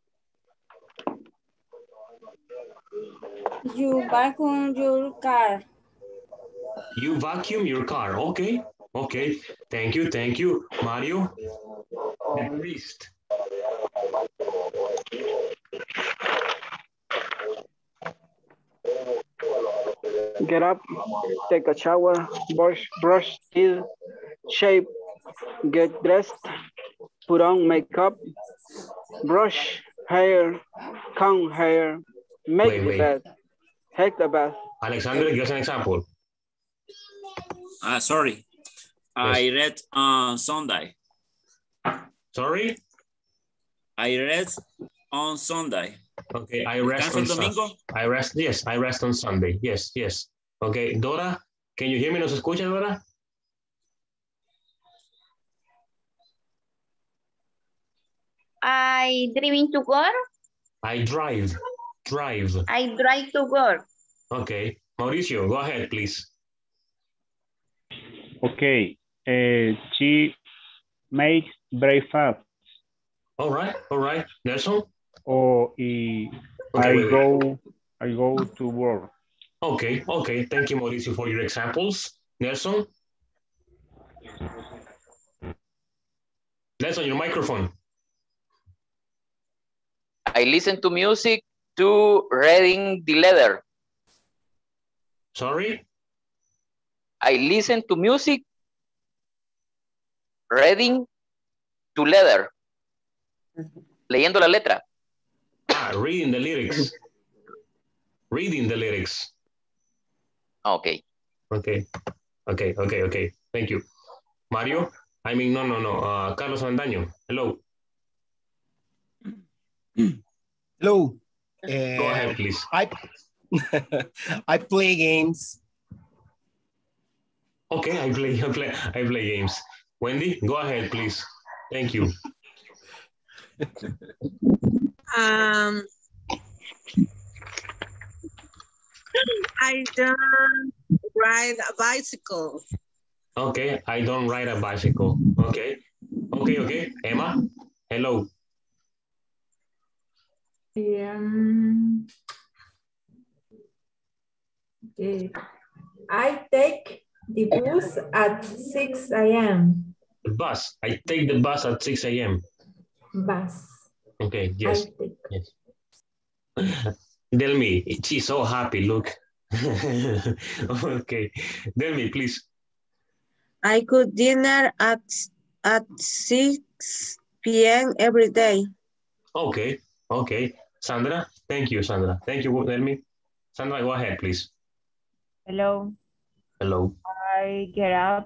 You vacuum your car. You vacuum your car. Okay. Thank you. Mario, the priest. Get up, take a shower, brush teeth, shave, get dressed, put on makeup, brush hair, comb hair, make the bed, take the bath. Alexander, give us an example. Sorry. Yes. I read on Sunday. Sorry? I read on Sunday. Okay, I rest on Sunday. I rest on Sunday. Yes. Okay, Dora, can you hear me? ¿Nos escucha, Dora? I driving to work. I drive. I drive to work. Okay, Mauricio, go ahead, please. Okay, she makes breakfast. All right. Nelson? I go to work. Okay. Thank you, Mauricio, for your examples. Nelson? Nelson, your microphone. I listen to music to reading the letter. Sorry? I listen to music reading to letter. Leyendo la letra. reading the lyrics. Reading the lyrics. Okay. Okay. Thank you. Mario? I mean, no. Carlos Avendaño. Hello. Hello. Go ahead, please. I play games. Okay, I play games. Wendy, go ahead, please. Thank you. I don't ride a bicycle. Okay, I don't ride a bicycle. Okay. Emma, hello. Okay. I take the bus at 6 a.m. The bus. I take the bus at 6 a.m. Bus. Okay, yes. Tell me, she's so happy, look. Okay, tell me, please. I cook dinner at 6 p.m. every day. Okay. Sandra, thank you, Sandra. Thank you, tell me. Sandra, go ahead, please. Hello. I get up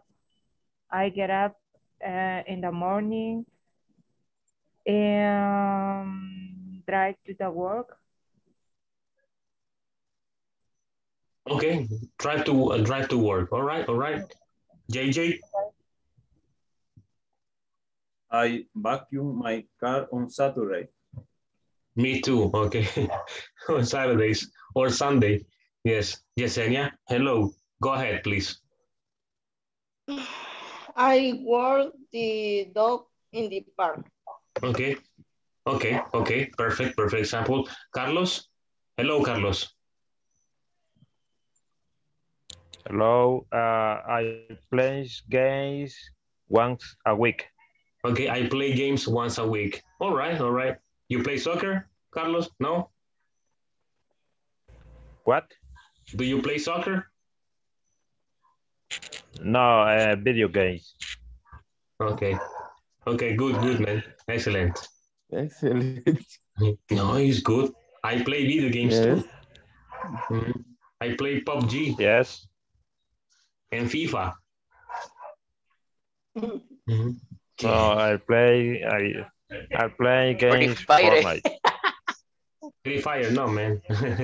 in the morning and drive to the work. Okay, drive to work. All right. JJ? I vacuum my car on Saturday. Me too, okay. On Saturdays or Sunday. Yes. Yesenia, hello. Go ahead, please. I walk the dog in the park. Okay. Perfect example. Carlos? Hello, Carlos. Hello, I play games once a week. Okay, I play games once a week. All right. You play soccer, Carlos? No? What? Do you play soccer? No, video games. Okay, good, man. Excellent. No, it's good. I play video games too. I play PUBG. Yes. And FIFA. No, I play games Fortnite. Free Fire, no, man.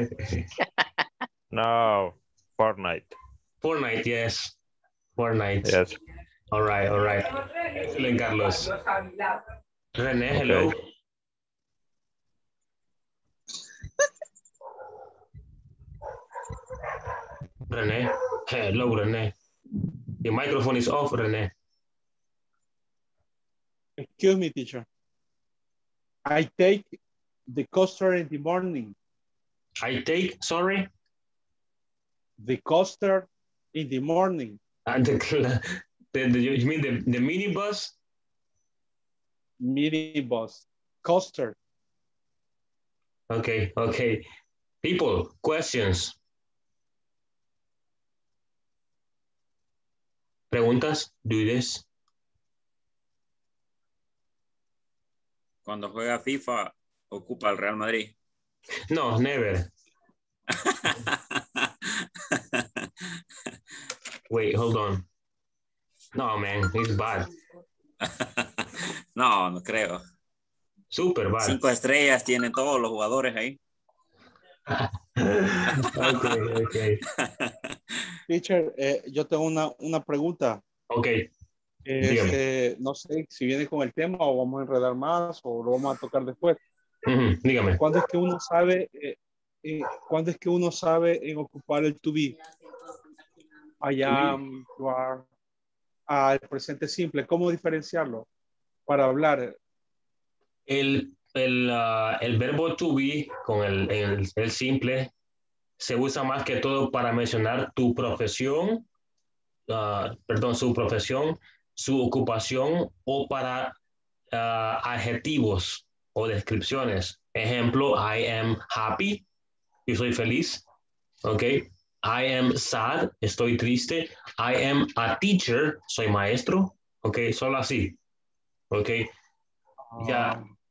No, Fortnite. Fortnite, yes. Fortnite. Yes. All right. Excellent, Carlos. Rene, hello. Okay. Rene, hello, Rene. The microphone is off, Rene. Excuse me, teacher. I take the coaster in the morning. I take, sorry? The coaster in the morning. And you mean the minibus? Minibus. Coaster. Okay. People, questions. Preguntas, do this. Cuando juega FIFA, ocupa el Real Madrid. No, never. Wait, hold on. No, man, it's bad. No creo. Super bad. 5 estrellas tienen todos los jugadores ahí. Okay. Teacher, yo tengo una pregunta. Ok. No sé si viene con el tema o vamos a enredar más o lo vamos a tocar después. Dígame. ¿Cuándo es que uno sabe en ocupar el to be? I am, you are, el presente simple. ¿Cómo diferenciarlo para hablar? El verbo to be con el simple se usa más que todo para mencionar tu profesión, su profesión, su ocupación o para adjetivos o descripciones. Ejemplo, I am happy, yo soy feliz. Ok. I am sad, estoy triste. I am a teacher, soy maestro. Ok, solo así. Ok. Ya,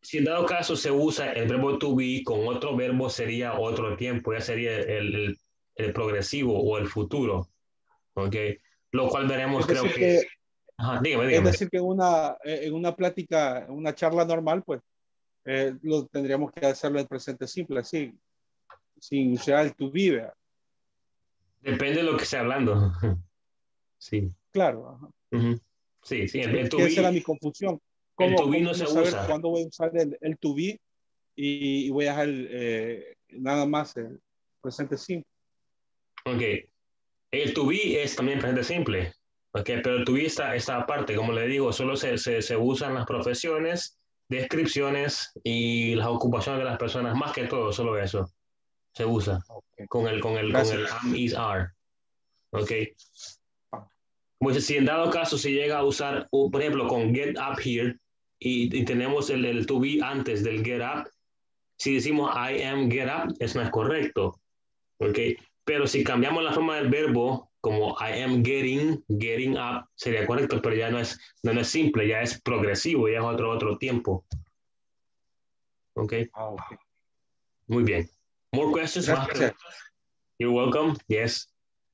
si en dado caso se usa el verbo to be con otro verbo, sería otro tiempo, ya sería el progresivo o el futuro. ¿Ok? Lo cual veremos, creo que... Ajá, dígame. Es decir, que en una plática, en una charla normal, pues, lo tendríamos que hacerlo en presente simple, así, sin usar el to be, ¿verdad? Depende de lo que esté hablando. Sí. Claro. Ajá. Sí, el to be. Esa era mi confusión. El to be no se saber usa. cuándo voy a usar el to be y voy a dejar nada más el presente simple? Ok. El to be es también presente simple. Ok, pero el to be está aparte. Como le digo, solo se usan las profesiones, descripciones y las ocupaciones de las personas. Más que todo, solo eso se usa. Okay. Con el am, is, are. Ok. Pues si en dado caso se llega a usar, por ejemplo, con get up here y tenemos el to be antes del get up, si decimos I am get up, eso no es correcto. ¿Ok? Pero si cambiamos la forma del verbo como I am getting up, sería correcto, pero ya no es simple, ya es progresivo, ya es otro tiempo. ¿Ok? Okay. Muy bien. More questions? Gracias. You're welcome. Yes.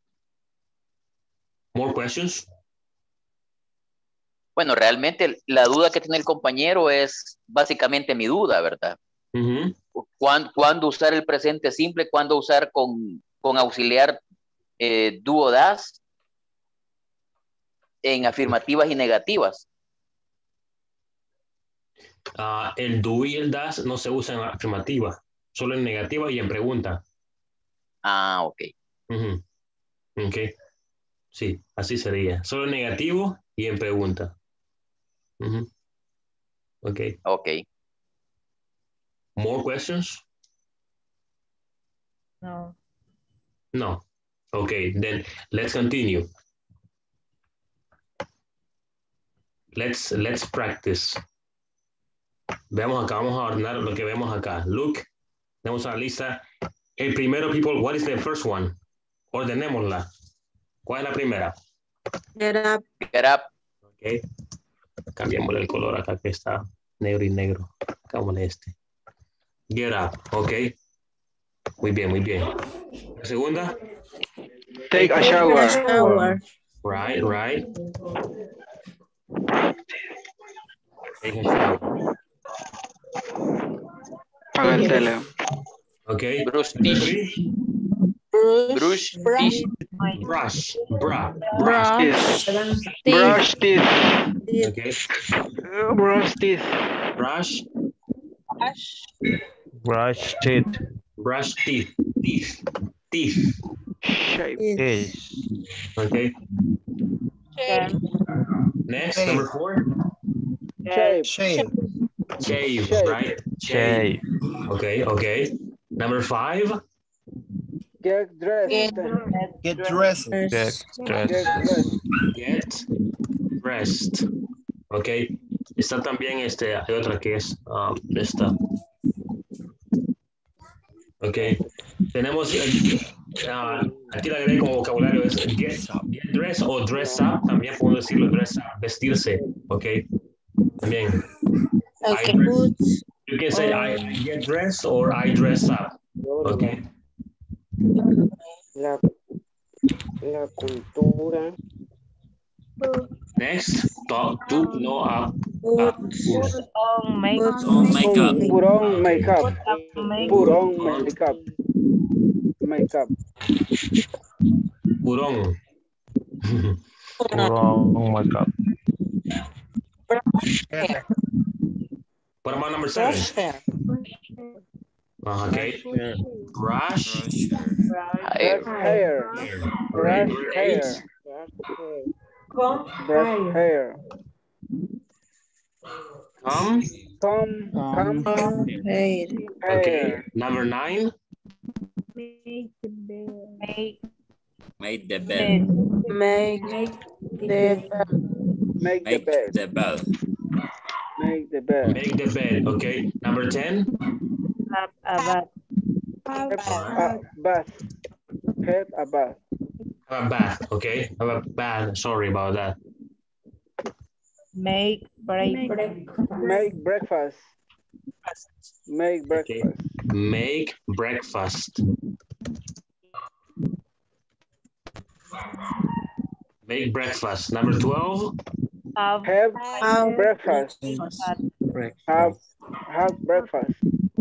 More questions? Bueno, realmente la duda que tiene el compañero es básicamente mi duda, ¿verdad? ¿Cuándo usar el presente simple? ¿Cuándo usar con auxiliar do o das en afirmativas y negativas? El do y el das no se usan en afirmativa, solo en negativa y en pregunta. Ah, ok. Ok. Sí, así sería. Solo en negativo y en pregunta. Ok. Ok. More questions? No. No. Okay, then let's continue. Let's practice. Veamos acá, vamos a ordenar lo que vemos acá. Look, tenemos la lista. El primero, people, what is the first one? Ordenémosla. ¿Cuál es la primera? Get up. Get up. Ok. Cambiémosle el color acá que está negro y negro. Hagámosle este. Get up, ok. Muy bien, muy bien. La segunda. Take a shower. Right. Take a shower. Apaga el tele. Ok. Brush teeth. Brush teeth. Brush teeth. Okay. Brush teeth. Brush teeth. Brush teeth. Teeth. Shape. Okay. Next, number 4. Shave. Shave, right? Shave. Okay. Number 5. Get dressed. Get dressed. Get dressed. Okay. Está también hay otra que es esta. Okay. Tenemos aquí la agregué como vocabulario es get dressed o dress up. También podemos decirlo dress up, vestirse. Okay. También. Okay. You can say I get dressed or I dress up. Okay. La cultura. Next, do no up. Put on makeup. Put on makeup. Put on makeup. Makeup. Put on. Put on makeup. What about number 7? Okay. Brush. Hair. Right. Brush hair. Comb hair. Okay. Number 9. Make the bed. Make the bed. Make the bed. Okay. Number 10. Have a bath. Have a bath. Okay. Have a bath. Sorry about that. Make breakfast. Make breakfast. breakfast. Make breakfast. Okay. Make breakfast. Make breakfast. Number 12. Have breakfast. Have breakfast.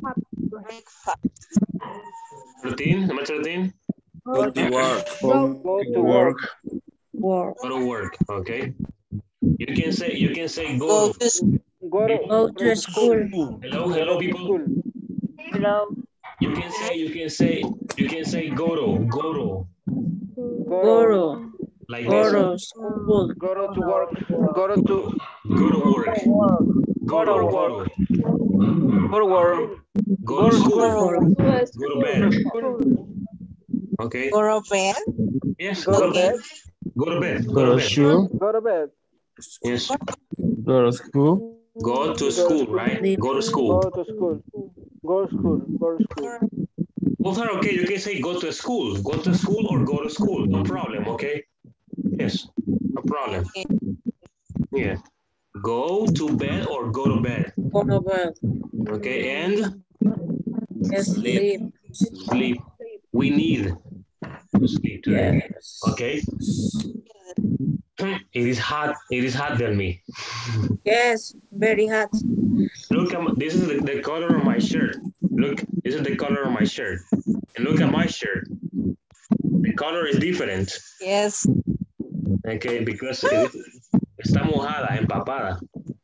13. Number 13. Go to work. Go to work. Go to work. Okay. You can say go to. Go to school. Hello people. Hello. You can say go to. Like this. School. Go to work. Go to work. Go to work. Go to work. Go to school. Go to bed. Okay. Go to bed. Yes. Go to bed. Go to bed. Go to school. Go to bed. Yes. Go to school. Go to school, right? Go to school. Go to school. Go to school. Go to school. Both are okay. You can say go to school. Go to school or go to school. No problem, okay? Yes. No problem. Yeah. Go to bed or go to bed. Go to bed. Okay, and Sleep. sleep. We need to sleep today. Yes. Okay. It is hot. It is hot than me. Yes, very hot. Look, this is the color of my shirt. Look, this is the color of my shirt. And look at my shirt. The color is different. Yes. Okay, because está mojada, empapada.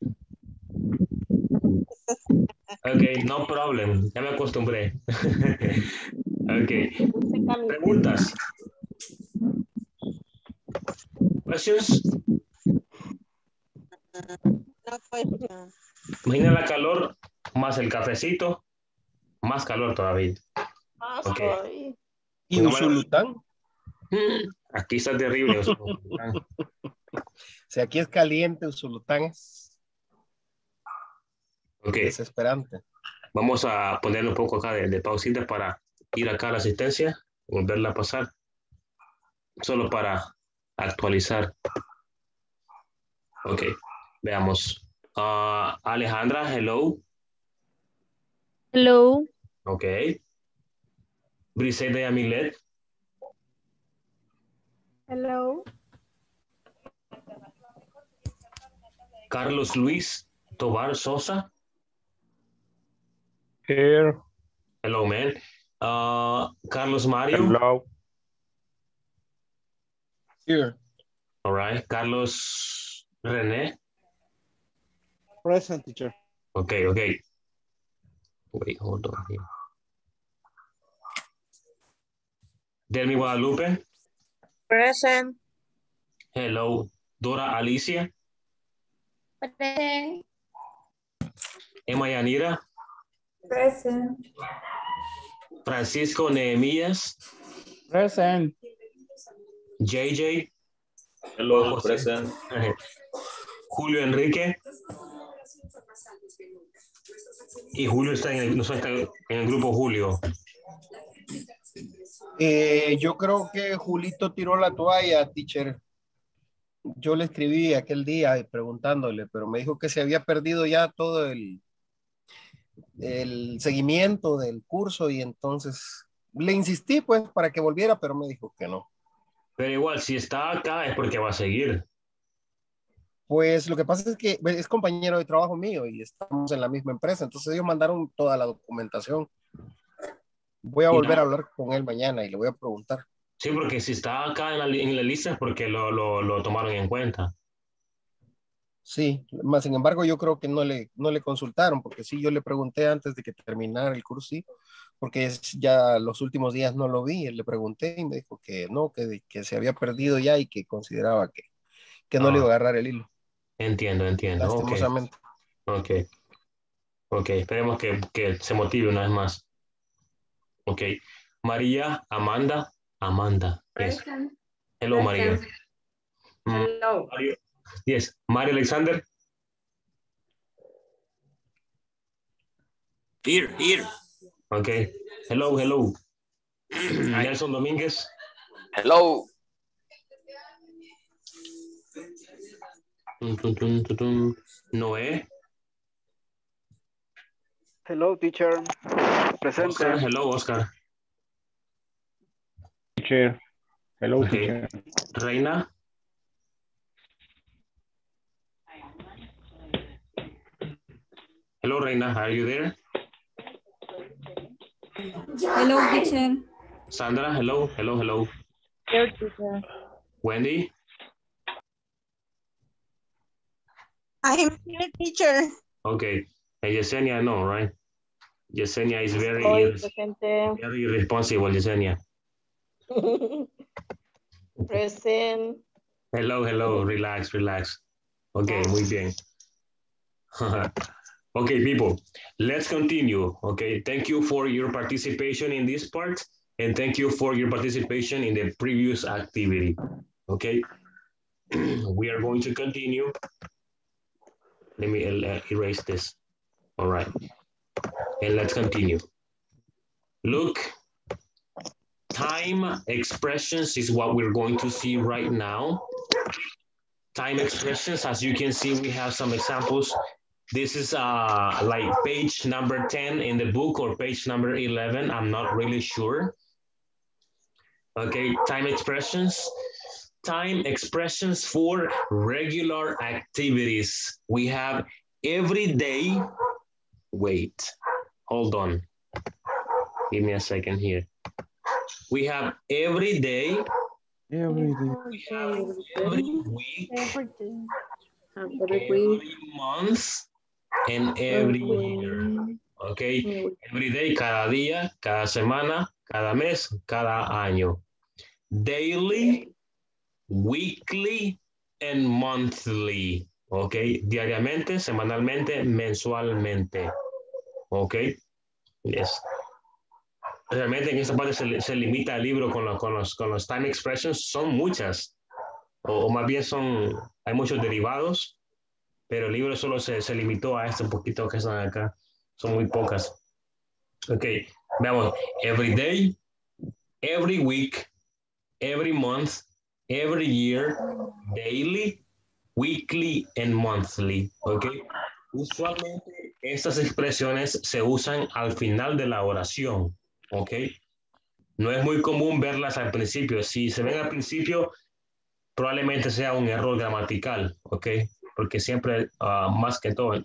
Okay, no problem. Ya me acostumbré. Okay. Preguntas. Questions. No question. Imagina la calor más el cafecito, más calor todavía. Okay. ¿Y Usulután? Aquí está terrible. Si aquí es caliente, Usulután es desesperante. Vamos a ponerle un poco acá de pausita para ir acá a la asistencia, volverla a pasar, solo para actualizar. Ok, veamos. Alejandra, hello. Hello. Ok. Briseida Yamilet. Hello. Carlos Luis Tobar Sosa. Here. Hello, man. Carlos Mario. Hello. Here. All right. Carlos René. Present, teacher. Okay. Wait, hold on here. Delmi Guadalupe. Present. Hello. Dora Alicia. Present. Emma Yanira. Present. Francisco Nehemías. Present. JJ. Hello, present. Julio Enrique. Y Julio está en el grupo Julio. Yo creo que Julito tiró la toalla, teacher. Yo le escribí aquel día preguntándole, pero me dijo que se había perdido ya todo el seguimiento del curso y entonces le insistí pues para que volviera, pero me dijo que no. Pero igual, si está acá es porque va a seguir. Pues lo que pasa es que es compañero de trabajo mío y estamos en la misma empresa, entonces ellos mandaron toda la documentación. Voy a volver a hablar con él mañana y le voy a preguntar. Sí, porque si está acá en la lista es porque lo tomaron en cuenta. Sí, más sin embargo yo creo que no le consultaron, porque sí, yo le pregunté antes de que terminara el curso, sí, porque ya los últimos días no lo vi, le pregunté y me dijo que no, que se había perdido ya y que consideraba que no le iba a agarrar el hilo. Entiendo. Lastimosamente. Ok, esperemos que se motive una vez más. Ok, María, Amanda. Yes. Hello, María. Hello. Yes, María Alexander. Here. Okay. Hello. Nelson Domínguez. Hello. Noé. Hello, teacher. Presente. Oscar, hello, Oscar. Teacher. Hello, Okay. teacher. Reina. Hello, Reina, are you there? Hello, teacher. Sandra, hello, hello, hello. Here, teacher. Wendy? I'm here, teacher. Okay. And Yesenia, no, right? Yesenia is very, Hoy presente. very irresponsible, Yesenia. Present. Hello, hello, relax, relax. Okay, muy bien. Okay, people, let's continue. Okay, thank you for your participation in this part, and thank you for your participation in the previous activity. Okay, we are going to continue. Let me erase this. All right, and let's continue. Look, time expressions is what we're going to see right now. Time expressions, as you can see, we have some examples. This is like page number 10 in the book or page number 11. I'm not really sure. Okay, time expressions. Time expressions for regular activities. We have every day. Wait, hold on. Give me a second here. We have every day. Every day. We have every week. Every week. Every month. And every year, okay? Every day, cada día, cada semana, cada mes, cada año. Daily, weekly, and monthly, okay? Diariamente, semanalmente, mensualmente, okay? Yes. Realmente en esta parte se limita el libro con los time expressions, son muchas, o más bien hay muchos derivados, pero el libro solo se limitó a este poquito que están acá. Son muy pocas. Ok, veamos. Every day, every week, every month, every year, daily, weekly, and monthly. Ok. Usualmente estas expresiones se usan al final de la oración. Ok. No es muy común verlas al principio. Si se ven al principio, probablemente sea un error gramatical. Ok. Porque siempre, más que todo,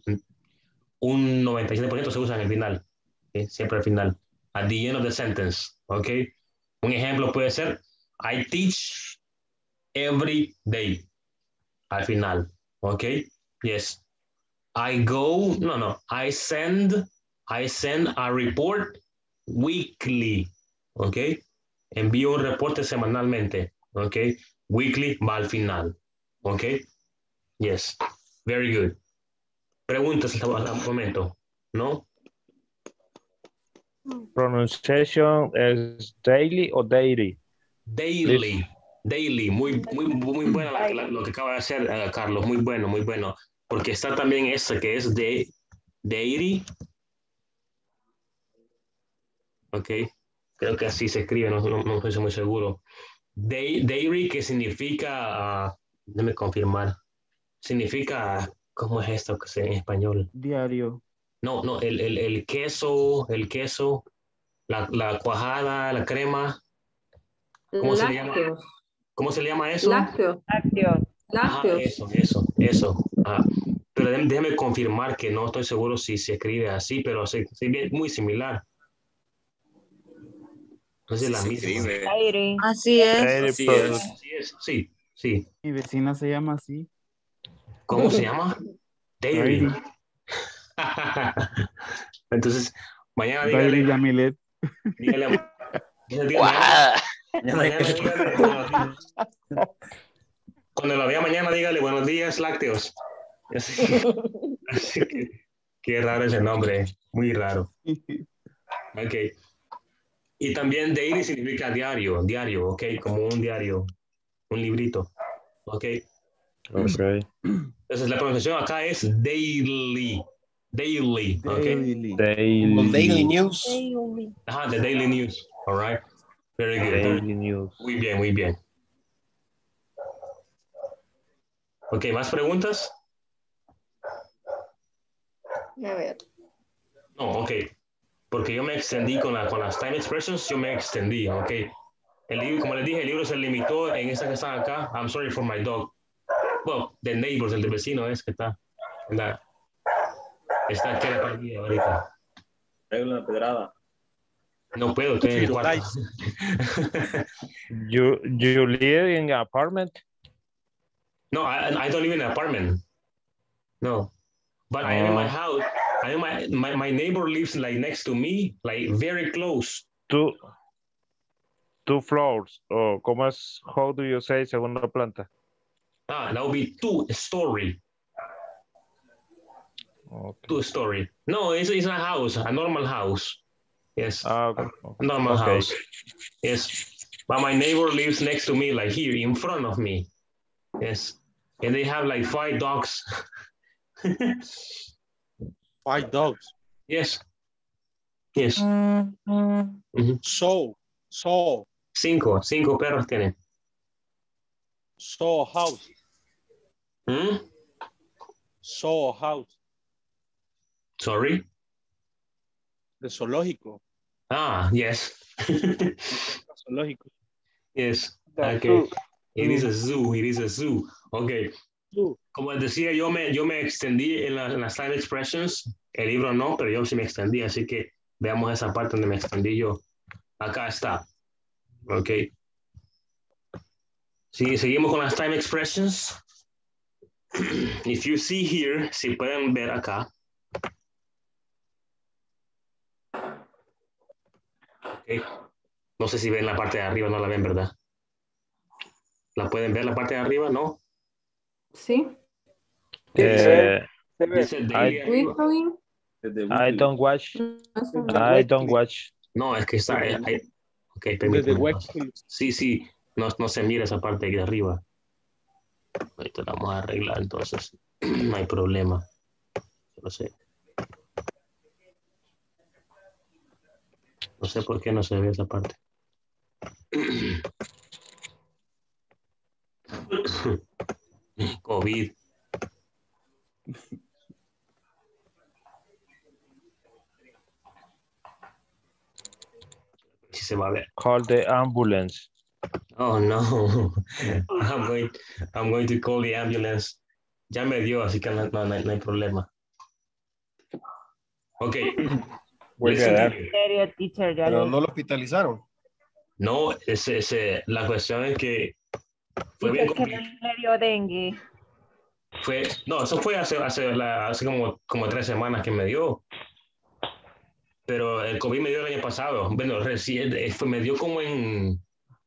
un 97% se usa en el final, ¿sí? Siempre al final, at the end of the sentence, ¿ok? Un ejemplo puede ser, I teach every day, al final, ¿ok? Yes. I send a report weekly, ¿ok? Envío un reporte semanalmente, ¿ok? Weekly va al final, ¿ok? Yes, very good. Preguntas al momento, ¿no? Pronunciation is daily o daily. Daily, daily. Muy bueno lo que acaba de hacer, Carlos. Muy bueno, muy bueno. Porque está también esa que es de daily. Ok, creo que así se escribe, no estoy muy seguro. Daily, que significa, déjame confirmar. Significa, ¿cómo es esto que sea en español? Diario. No, el queso, la cuajada, la crema. ¿Cómo se le llama? ¿Cómo se le llama eso? Lácteos. Ajá, eso. Pero déjeme confirmar que no estoy seguro si se escribe así, pero sí, muy similar. No sé, la misma. Así es. Así es, sí. Mi vecina se llama así. ¿Cómo se llama? Dairy. Entonces, mañana dígale. Dairy Yamilet. Dígale. Cuando lo vea mañana, dígale buenos días, lácteos. Así que, qué raro ese nombre, muy raro. Ok. Y también daily significa diario, ok, como un diario, un librito, ok. Entonces la pronunciación acá es daily, ok. Daily news. Ajá, the daily news, all right. Very good. Daily news. Muy bien. Ok, ¿más preguntas? A ver. No, ok. Porque yo me extendí con las time expressions, yo me extendí, ok. El libro, como les dije, el libro se limitó en esta que están acá. I'm sorry for my dog. Well, the neighbors, el del vecino es que está. Está aquí en la partida ahorita. Hay una pedrada. No puedo, estoy en el cuarto. You live in an apartment? No, I don't live in an apartment. No. But I am in my house. I am my neighbor lives like next to me, like very close. Two floors. O ¿cómo es? How do you say segunda planta? That would be two-story. Okay. Two-story. No, it's a house, a normal house. Yes. Okay. Normal house. Yes. But my neighbor lives next to me, like here in front of me. Yes. And they have like 5 dogs. 5 dogs. Yes. Yes. So. 5 perros tienen. So house. So house. Sorry? The zoológico. Yes. Zoológico. Yes. Okay. It is a zoo. It is a zoo. Okay. Como decía, yo me extendí en las time expressions. El libro no, pero yo sí me extendí. Así que veamos esa parte donde me extendí yo. Acá está. Ok. Sí, seguimos con las time expressions. If you see here, si pueden ver acá. Okay. No sé si ven la parte de arriba, no la ven, ¿verdad? ¿La pueden ver la parte de arriba? ¿No? Sí. Dice daily arriba. I don't watch. No, es que está. Ok, permítame. Sí. No se mira esa parte de arriba. Ahorita la vamos a arreglar, entonces. No hay problema. No sé. No sé por qué no se ve esa parte. COVID. Si se va a ver. Call the ambulance. Oh no. I'm going to call the ambulance. Ya me dio, así que no hay problema. Ok. Pero no lo hospitalizaron. No, la cuestión es que fue bien complicado. Le dio dengue. Eso fue hace como 3 semanas que me dio. Pero el COVID me dio el año pasado. Bueno, recién me dio como en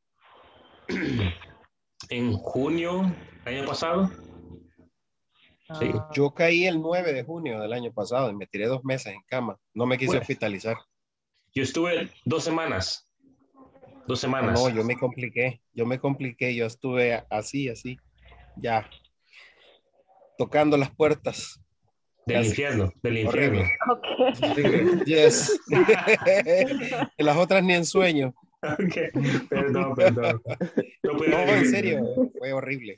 junio del año pasado. Sí. Yo caí el 9 de junio del año pasado y me tiré 2 meses en cama. No me quise hospitalizar. Yo estuve 2 semanas. 2 semanas. No, yo me compliqué. Yo estuve así. Ya. Tocando las puertas. Del infierno. Horrible. Okay. Yes. Las otras ni en sueño. Okay. Perdón. No, en serio. Fue horrible.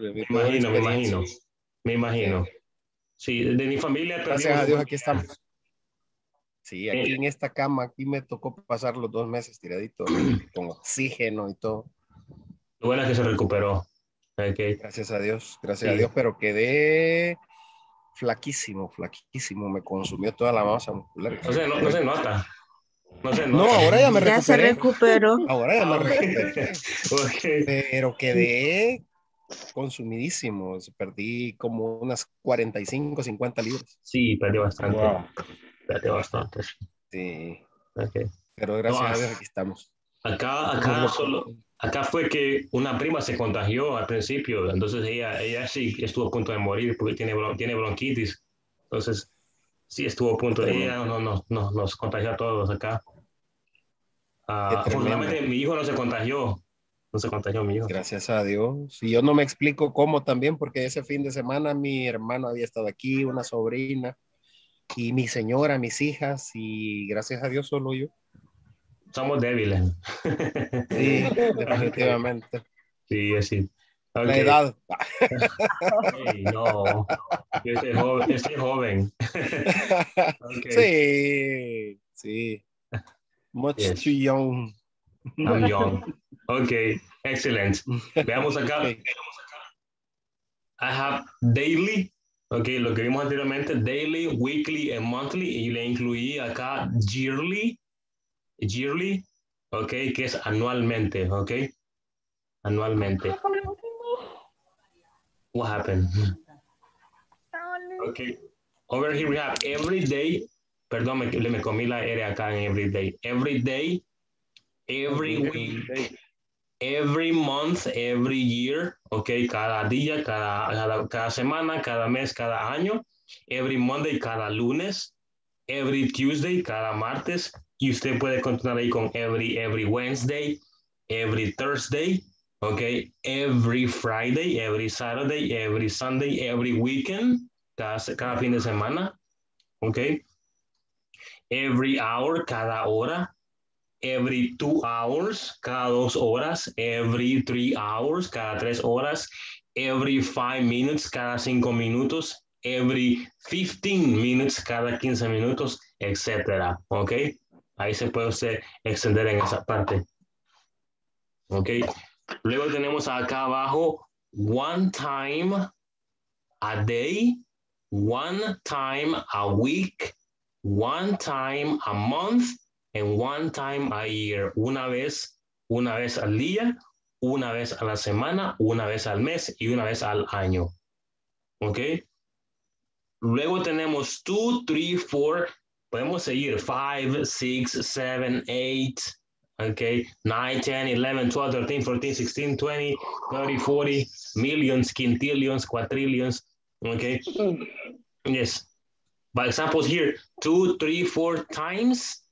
Me imagino. Sí, de mi familia. Gracias a Dios aquí estamos. Sí, aquí en esta cama, aquí me tocó pasar los 2 meses tiradito con oxígeno y todo. Lo bueno es que se recuperó. Okay. Gracias a Dios, pero quedé flaquísimo. Me consumió toda la masa muscular. No se nota. No, ahora ya me recuperé. Ya se recuperó. Ahora ya me recuperé. Okay. Pero quedé consumidísimo. Perdí como unas 45, 50 libras. Sí, perdí bastante. Wow. Perdí bastante. Sí. Okay. Pero gracias a Dios aquí estamos. Acá fue que una prima se contagió al principio, entonces ella sí estuvo a punto de morir porque tiene bronquitis. Entonces, sí estuvo a punto. Ella nos contagió a todos acá. Afortunadamente mi hijo no se contagió. No se contagió mi hijo. Gracias a Dios. Y yo no me explico cómo también, porque ese fin de semana mi hermano había estado aquí, una sobrina, y mi señora, mis hijas, y gracias a Dios solo yo. Somos débiles. Sí, definitivamente. Sí, así. Okay. La edad. Hey, no, yo estoy joven. Okay. Sí. Much Yes. too young. I'm young. Okay, excellent. Veamos acá. Okay. I have daily. Okay, lo que vimos anteriormente, daily, weekly, and monthly. Y le incluí acá yearly. Yearly. Okay, que es anualmente. Okay. Anualmente. What happened? Okay. Over here we have every day. Perdón, me comí la R acá en every day. Every day, every week, every month, every year. Okay, cada día, cada semana, cada mes, cada año. Every Monday, cada lunes. Every Tuesday, cada martes. Y usted puede continuar ahí con every Wednesday, every Thursday. Okay, every Friday, every Saturday, every Sunday, every weekend, cada fin de semana. Okay, every hour, cada hora. Every 2 hours, cada 2 horas. Every 3 hours, cada 3 horas. Every 5 minutes, cada 5 minutos. Every 15 minutes, cada 15 minutos, etc. Okay, ahí se puede usted extender en esa parte. Okay. Luego tenemos acá abajo, one time a day, one time a week, one time a month, and one time a year. Una vez al día, una vez a la semana, una vez al mes y una vez al año. ¿Ok? Luego tenemos 2, 3, 4, podemos seguir 5, 6, 7, 8, okay, 9, 10, 11, 12, 13, 14, 16, 20, 30, 40, millions, quintillions, quadrillions, okay? Yes. By examples here, 2, 3, 4 times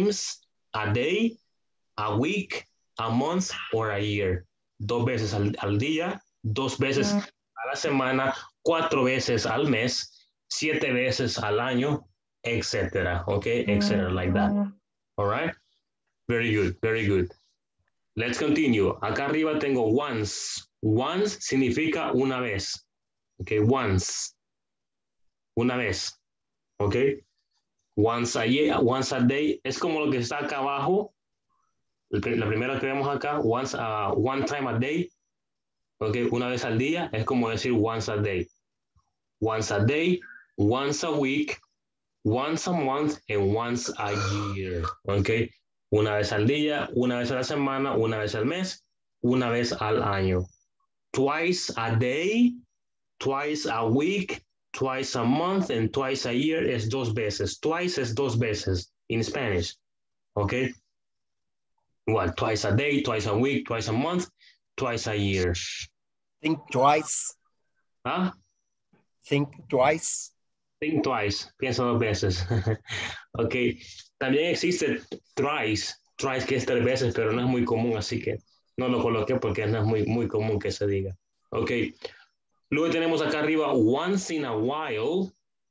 a day, a week, a month, or a year. 2 veces al día, 2 veces a la semana, 4 veces al mes, 7 veces al año, etc. Okay, etc. Like that. All right. Very good, very good. Let's continue. Acá arriba tengo once. Once significa una vez. Okay, once. Una vez. Okay. Once a year, once a day. Es como lo que está acá abajo. La primera que vemos acá, one time a day. Okay, una vez al día. Es como decir once a day. Once a day, once a week, once a month, and once a year. Okay. Una vez al día, una vez a la semana, una vez al mes, una vez al año. Twice a day, twice a week, twice a month, and twice a year es 2 veces. Twice es 2 veces in Spanish. Okay? Well, twice a day, twice a week, twice a month, twice a year. Think twice. ¿Ah? Think twice. Think twice. Piensa 2 veces. Ok. También existe thrice. Thrice que es 3 veces, pero no es muy común, así que no lo coloqué porque no es muy común que se diga. Ok. Luego tenemos acá arriba once in a while.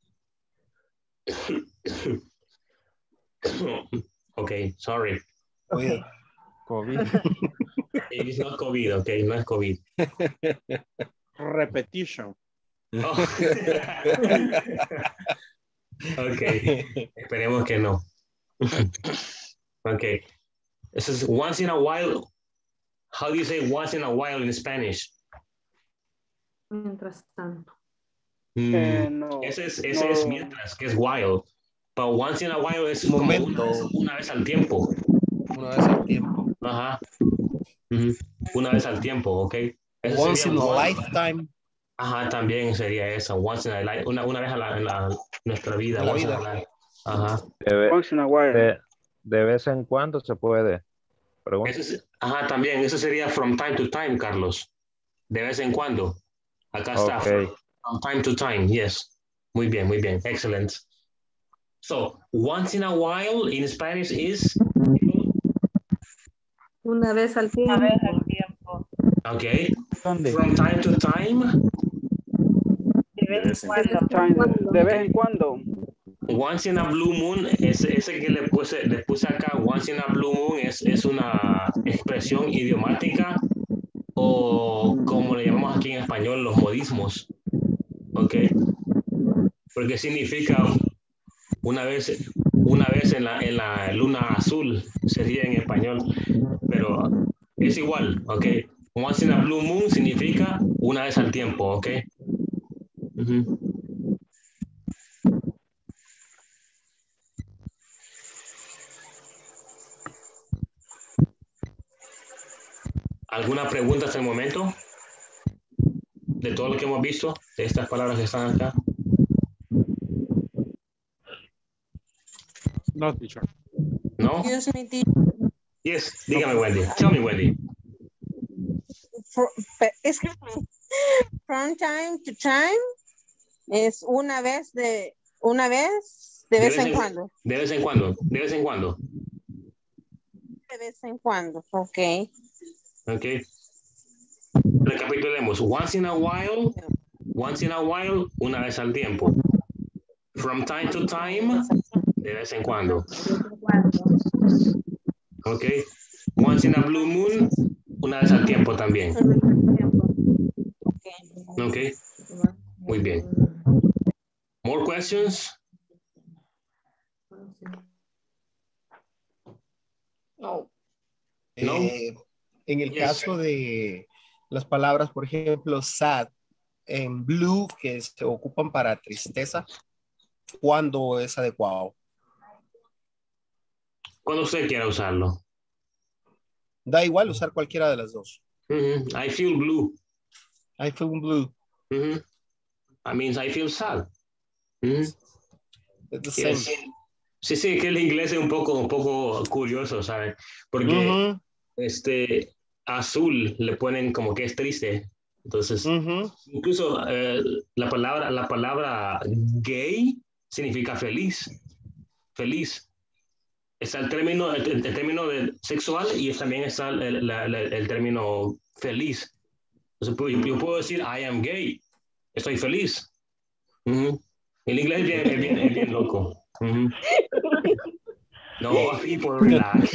Ok, sorry. COVID. It's not COVID, ok, no es COVID. Repetition. Oh. Ok, esperemos que no. Ok, this is once in a while. How do you say once in a while in Spanish? Mientras tanto. No, Ese es mientras, que es while. But once in a while es como una vez al tiempo. Una vez al tiempo. Ajá. Una vez al tiempo, ok. Eso once in a lifetime. Ajá, también sería eso. Once in a life, una vez en nuestra vida. La vida. Ajá. Once in a while. De vez en cuando se puede. Ajá, también. Eso sería from time to time, Carlos. De vez en cuando. Acá está. Okay. From time to time, yes. Muy bien, muy bien. Excellent. So, once in a while in Spanish is? Una vez al tiempo. Una vez al tiempo. Okay. ¿Dónde? From time to time. De vez en cuando. De vez en cuando. Once in a blue moon, ese que le puse acá, once in a blue moon es una expresión idiomática o como le llamamos aquí en español, los modismos. Ok. porque significa una vez en la luna azul, sería en español, pero es igual, ok. Once in a blue moon significa una vez al tiempo, ok. ¿Alguna pregunta hasta el momento? De todo lo que hemos visto, de estas palabras que están acá. No, teacher. No? Excuse me, teacher. Yes, dígame, Wendy. Tell me, Wendy. Excuse me. From time to time es una vez, de vez en cuando. De vez en cuando, de vez en cuando. De vez en cuando, ok. Ok. Recapitulemos. Once in a while, una vez al tiempo. From time to time, de vez en cuando. Ok. Once in a blue moon, una vez al tiempo también. Ok. Muy bien. More questions? No. No. En el caso de las palabras, por ejemplo, sad, en blue, que se ocupan para tristeza, ¿cuándo es adecuado? Cuando usted quiera usarlo. Da igual usar cualquiera de las dos. I feel blue. I feel blue. I mean, I feel sad. It's the same. Sí, que el inglés es un poco curioso, ¿sabes? Porque azul le ponen como que es triste. Entonces, incluso la palabra gay significa feliz. Feliz. Está el término de sexual y también está el término feliz. Entonces, yo puedo decir, I am gay. Estoy feliz. El inglés es bien loco. No, people relax.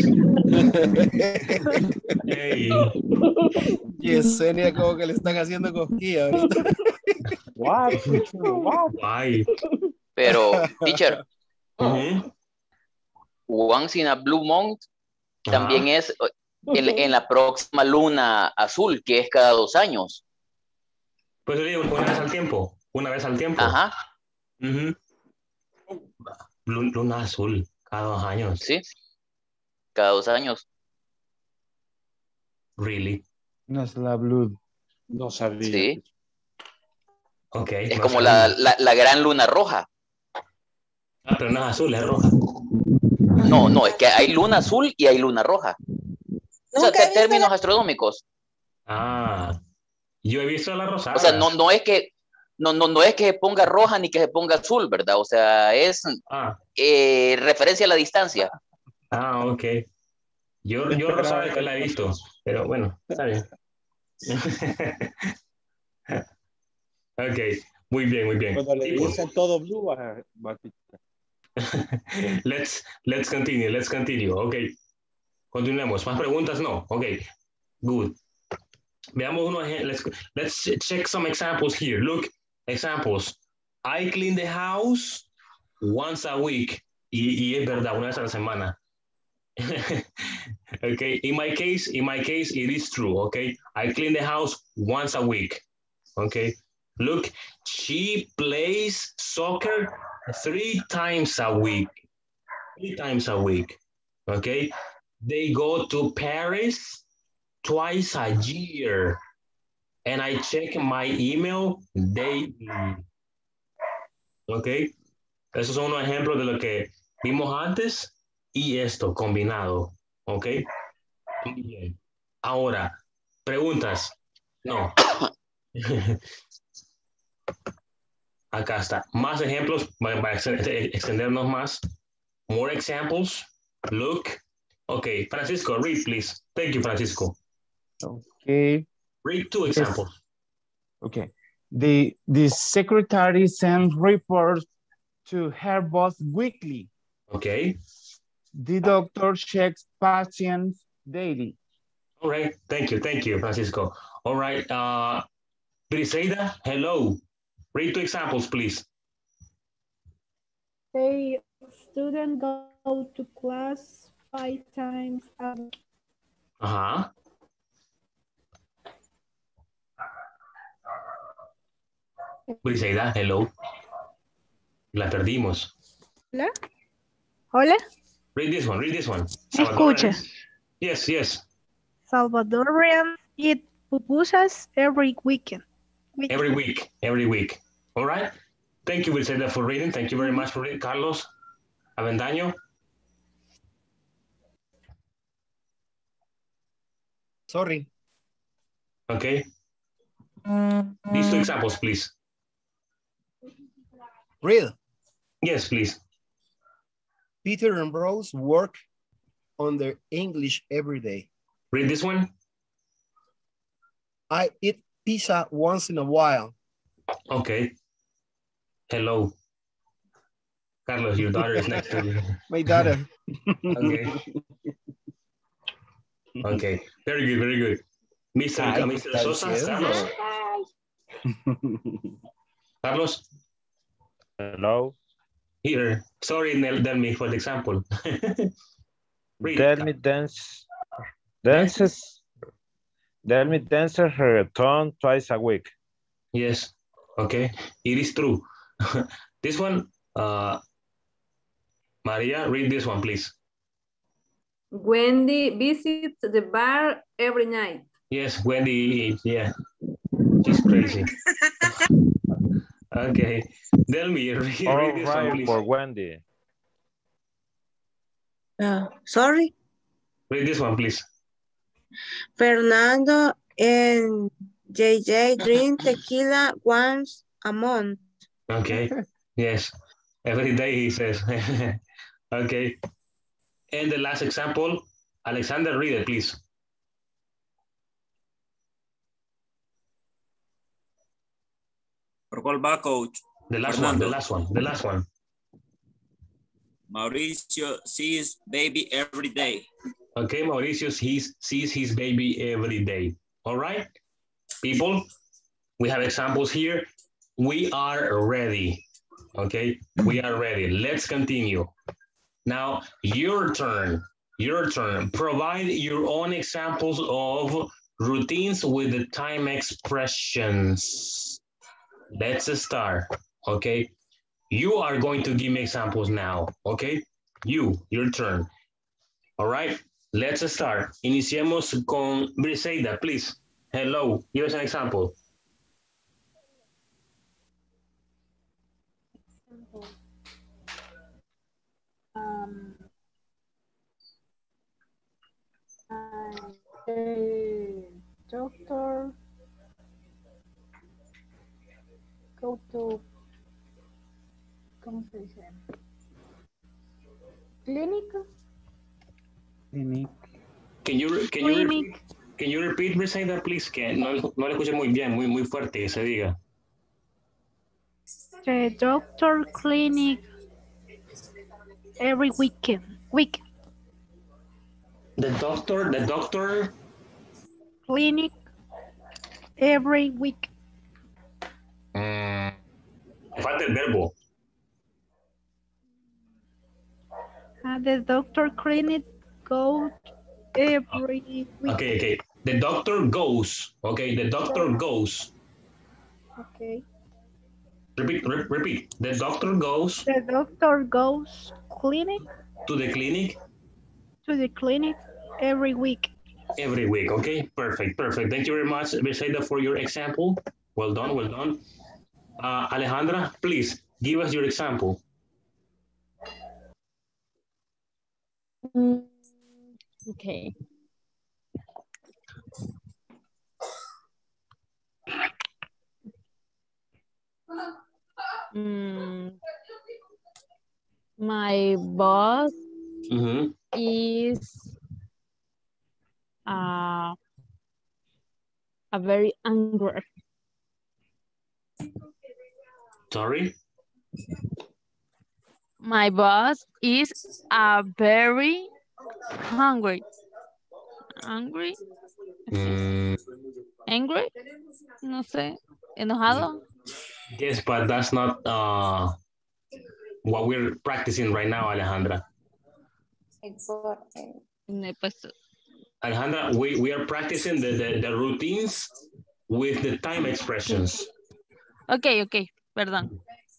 Hey. Yesenia como que le están haciendo cosquilla ahorita. What? Why? Pero, teacher, once in a blue month también es en la próxima luna azul, que es cada 2 años. Pues yo digo, una vez al tiempo. Una vez al tiempo. Ajá. Luna azul, cada 2 años. Sí, cada 2 años. Really? No es la blue. No sabía. Sí. Ok. Es como la gran luna roja. Pero no es azul, es roja. No, es que hay luna azul y hay luna roja. O sea, términos astronómicos. Yo he visto la rosada. O sea, no es que se ponga roja ni que se ponga azul, ¿verdad? O sea, es referencia a la distancia. Ok. Yo rosada que la he visto, pero bueno, está bien. Ok, muy bien. Cuando le dicen todo blue, Let's continue. Ok. Continuemos. ¿Más preguntas? No. Ok. Good. Veamos uno. Let's check some examples here. Look, examples. I clean the house once a week. Y es verdad, una vez a la semana. Okay. In my case, it is true. Okay. I clean the house once a week. Okay. Look, she plays soccer 3 times a week. 3 times a week. Okay. They go to Paris twice a year. And I check my email daily. Okay. Esos son unos ejemplos de lo que vimos antes y esto combinado. Okay. Muy bien. Ahora, preguntas. No. Acá está. Más ejemplos para extendernos más. More examples. Look. Okay, Francisco, read, please. Thank you, Francisco. Okay. Read 2 examples. Okay. The secretary sends reports to her boss weekly. Okay. The doctor checks patients daily. All right. Thank you, Francisco. All right. Briseida, hello. Read 2 examples, please. A student go to class 5 times a week. Ajá. Briseida, hello. La perdimos. Hola. Hola. Read this one, read this one. Escucha. Yes, yes. Salvadorians eat pupusas every weekend. Every week. All right. Thank you, Briseida, for reading. Thank you very much for reading. Carlos Avendaño. Sorry. Okay. These two examples, please. Read. Yes, please. Peter and Rose work on their English every day. Read this one. I eat pizza once in a while. Okay. Hello. Carlos, your daughter is next to you. My daughter. Okay. Okay. Very good, very good. Mr. Sosa, Carlos. Carlos. Hello. Here. Sorry, tell me for the example. Delmi dances her return twice a week. Yes. Okay. It is true. This one, Maria, read this one, please. Wendy visits the bar every night. Yes, Wendy, yeah. She's crazy. Okay. Delmi, read this one, please. For Wendy. Sorry? Read this one, please. Fernando and JJ drink tequila once a month. Okay. Yes. Every day he says. Okay. And the last example, Alexander, read it, please. ¿Por cuál va, coach? The last Fernando. one, the last one. Mauricio sees baby every day. Okay, Mauricio sees his baby every day. All right, people, we have examples here. We are ready. Okay, we are ready. Let's continue. Now, your turn. Provide your own examples of routines with the time expressions. Let's start, okay? You are going to give me examples now, okay? Your turn. All right, let's start. Iniciemos con Briseida, please. Hello, give us an example. Doctor go to, ¿cómo se dice? Clinic. Can you repeat, Briseida, please? Que no le escuché muy bien, muy fuerte que se diga. The doctor clinic every week. The doctor clinic every week. Falta el verbo. The doctor clinic goes every week. Okay. The doctor goes. Okay, the doctor goes. Okay. Repeat. The doctor goes. The doctor goes clinic. To the clinic. To the clinic every week. Every week. Okay, perfect. Thank you very much, Briseida, for your example. Well done. Alejandra, please give us your example. Okay. My boss is a very angry. Sorry? My boss is a very hungry. Angry? Angry? No sé. Enojado? Yes, but that's not what we're practicing right now, Alejandra. Alejandra, we are practicing the routines with the time expressions. Ok, perdón.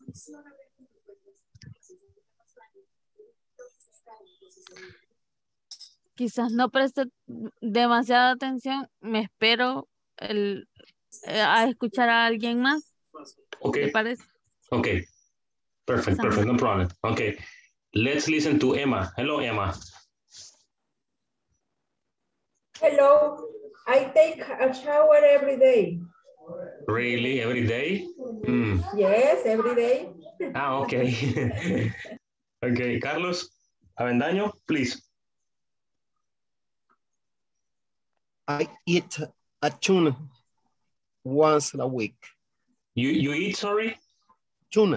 Quizás no preste demasiada atención, me espero a escuchar a alguien más. Okay. ¿Te parece? Okay. Perfect, no problem. Okay. Let's listen to Emma. Hello, Emma. Hello. I take a shower every day. Really? Every day? Yes, every day. Okay. Okay, Carlos Avendaño, please. I eat a tuna once a week. You eat, sorry? Tuna.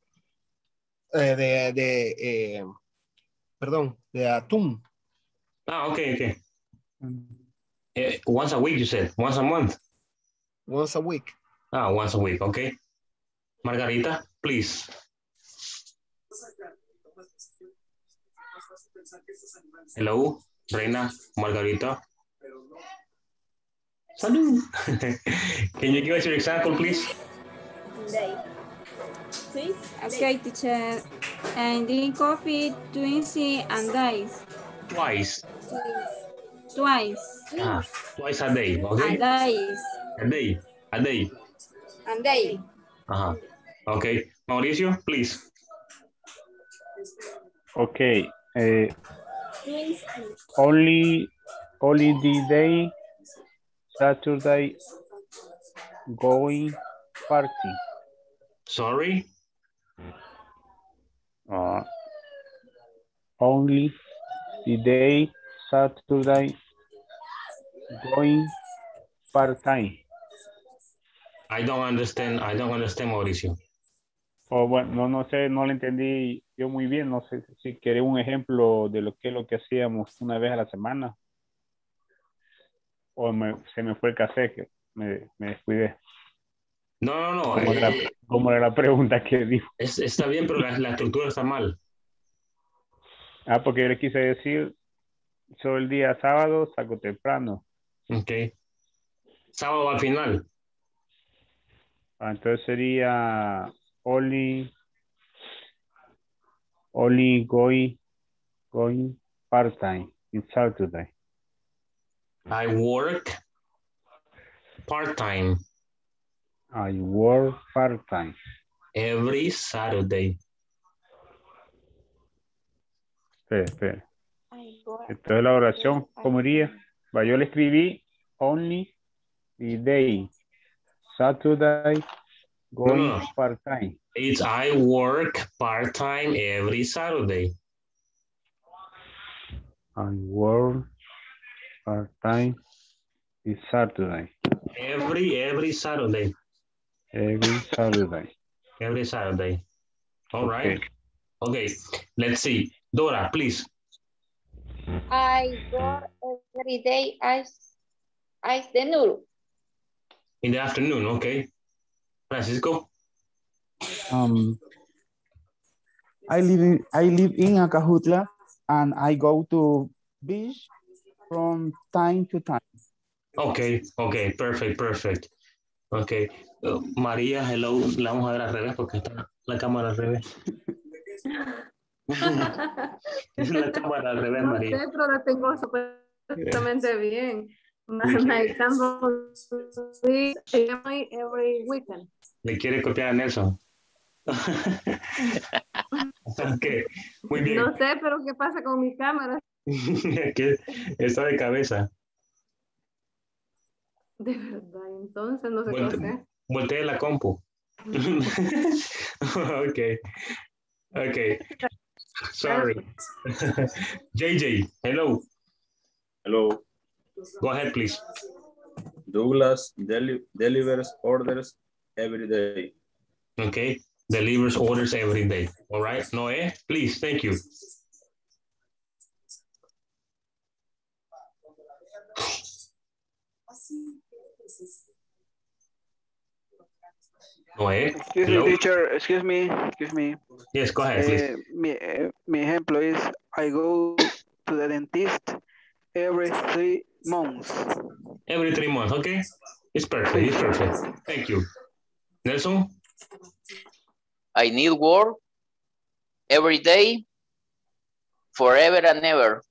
Perdón, de atún. Okay. Once a week, you said? Once a month? Once a week. Once a week, okay. Margarita, please. Hello, Reina, Margarita. Salud. Can you give us your example, please? Okay, teacher. And drink coffee twice and days. Twice. Twice. Twice a day, okay? And days. A day. And day. Okay, Mauricio, please. Okay. Only the day Saturday going party. Sorry? Only the day Saturday going part-time. I don't understand, Mauricio. Bueno, no sé, no lo entendí yo muy bien. No sé si quiere un ejemplo de lo que hacíamos una vez a la semana. O se me fue el café, que me descuidé. No. ¿Cómo era la pregunta que dijo? Está bien, pero la estructura está mal. Porque yo le quise decir, solo el día sábado salgo temprano. Ok. Sábado al final. Entonces sería only going part-time in Saturday. I work part-time. I work part-time. Every Saturday. Espera. Entonces la oración, ¿cómo iría? Yo le escribí only the day Saturday going part-time. It's I work part-time every Saturday. I work part-time this Saturday. Every Saturday. Every Saturday. Every Saturday. All right. Okay. Let's see. Dora, please. I work every day ice the noodle. In the afternoon, okay. Francisco? I live in Acajutla and I go to beach from time to time. Okay, perfect. Okay. María, hello. La vamos a ver al revés porque está la cámara al revés. Es la cámara al revés, María. No sé, pero la tengo supuestamente bien. My example every weekend. Le quiere copiar a Nelson. Okay, muy bien. No sé, pero ¿qué pasa con mi cámara? Que está de cabeza. De verdad, entonces no sé qué hacer. Voltee la compu. Okay. Sorry. JJ, hello. Hello. Go ahead, please. Douglas delivers orders every day. Okay. Delivers orders every day. All right. Noé, please. Thank you. Noé, Excuse hello? me, teacher. Excuse me. Yes, go ahead, please. Mi ejemplo is I go to the dentist every 3 months. Every 3 months, okay? It's perfect, it's perfect. Thank you. Nelson? I need work every day, forever and ever.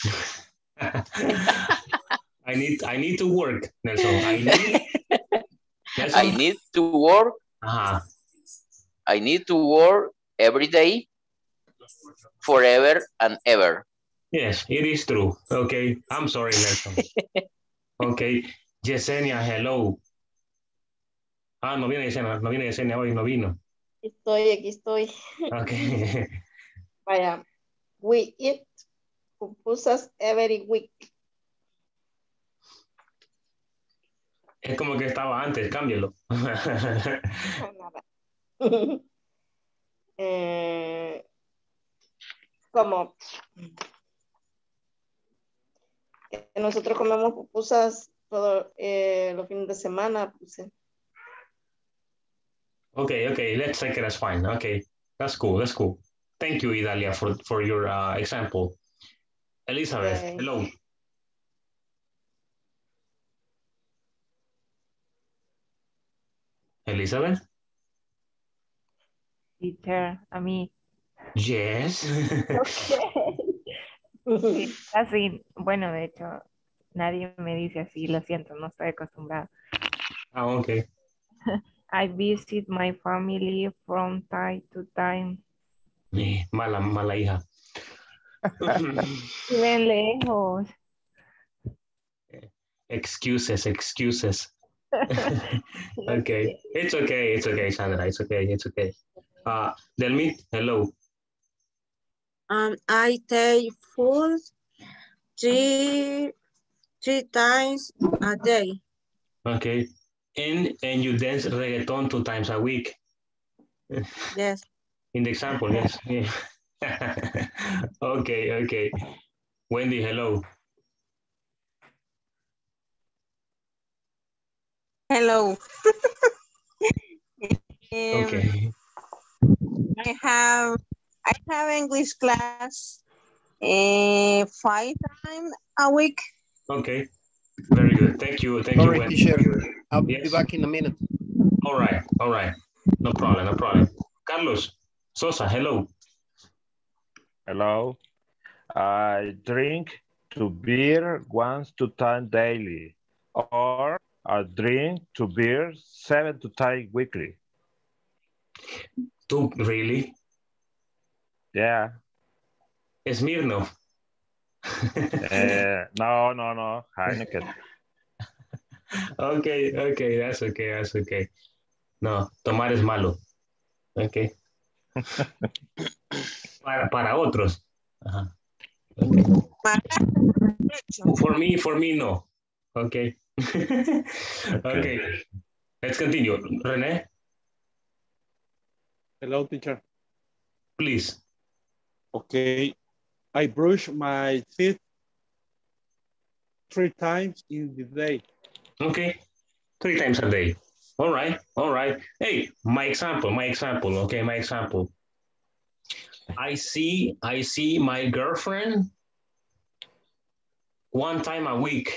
I need to work, Nelson. Nelson? I need to work. I need to work every day, forever and ever. Yes, it is true. Okay, I'm sorry, Nelson. Okay, Yesenia, hello. No viene Yesenia hoy, no vino. Aquí estoy. Okay. Vaya, we eat pupusas every week. Es como que estaba antes, cámbialo. Como que nosotros comemos pupusas todos los fines de semana. Pues, Okay, let's take it as fine. Okay, that's cool. Thank you, Idalia, for your example. Elizabeth, hello. Elizabeth? Teacher, a mí. Yes. Sí, así, bueno, de hecho, nadie me dice así, lo siento, no estoy acostumbrada. Okay. I visit my family from time to time. Mala hija. Ven lejos. Excuses. Okay. It's okay, Sandra. It's okay. Delmi, hello. I take food three times a day. Okay. And you dance reggaeton 2 times a week. Yes. In the example, yes. Okay. Wendy, hello. Hello. Okay. I have English class 5 times a week. Okay. Very good. Thank you. Sorry, Wendy. teacher. I'll be back in a minute. All right. No problem. Carlos Sosa, hello. Hello. I drink 2 beer 1 to 2 times daily, or I drink 2 beers 7 to 2 times weekly. 2, really? Yeah. Smirnoff. No. Heineken. Okay, that's okay. No, tomar es malo. Okay. Para otros. Ajá. Okay. For me, no. Okay. Okay. Let's continue. René? Hello, teacher. Please. Okay. I brush my teeth 3 times in the day. Okay. 3 times a day. All right. Hey, my example. Okay, my example. I see my girlfriend 1 time a week.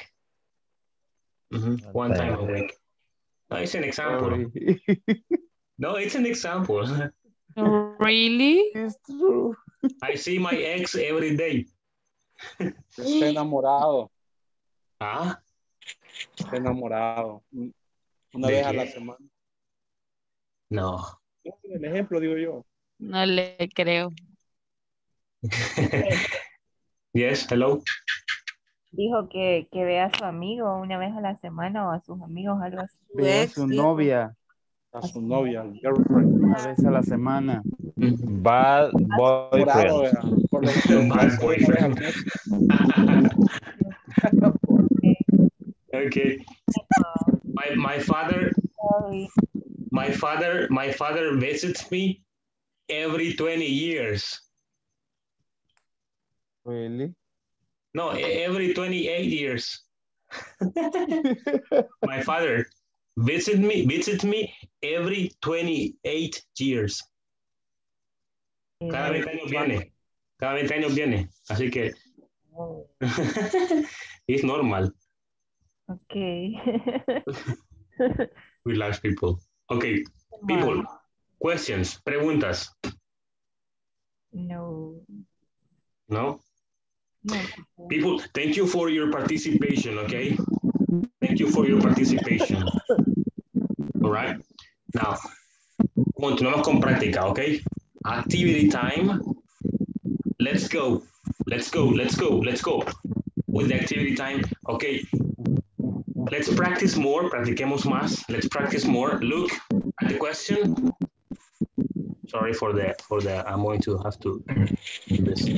One time a week. No, it's an example. No, it's an example. Really? It's true. I see my ex every day. Está enamorado. ¿Ah? Está enamorado. Una vez a la semana. No. El ejemplo digo yo. No le creo. Yes, hello. Dijo que ve a su amigo una vez a la semana o a sus amigos, algo así. Ve a su novia. A su novia, girlfriend. Una vez a la semana. Bad boyfriend. Bad boyfriend. Okay. My father visits me every 20 years. Really? No, every 28 years. My father Visit me every 28 years. Cada 20 años viene. Cada 20 años viene. Así que it's normal. Okay. Relax, people. Okay, people. Questions, preguntas. No. No? No. People, thank you for your participation, okay? Thank you for your participation. All right? Now, continuamos con práctica, okay? Activity time. Let's go. Let's go, let's go, let's go. With the activity time, okay? Let's practice more, practiquemos más. Let's practice more. Look at the question. Sorry for the, I'm going to have to do this.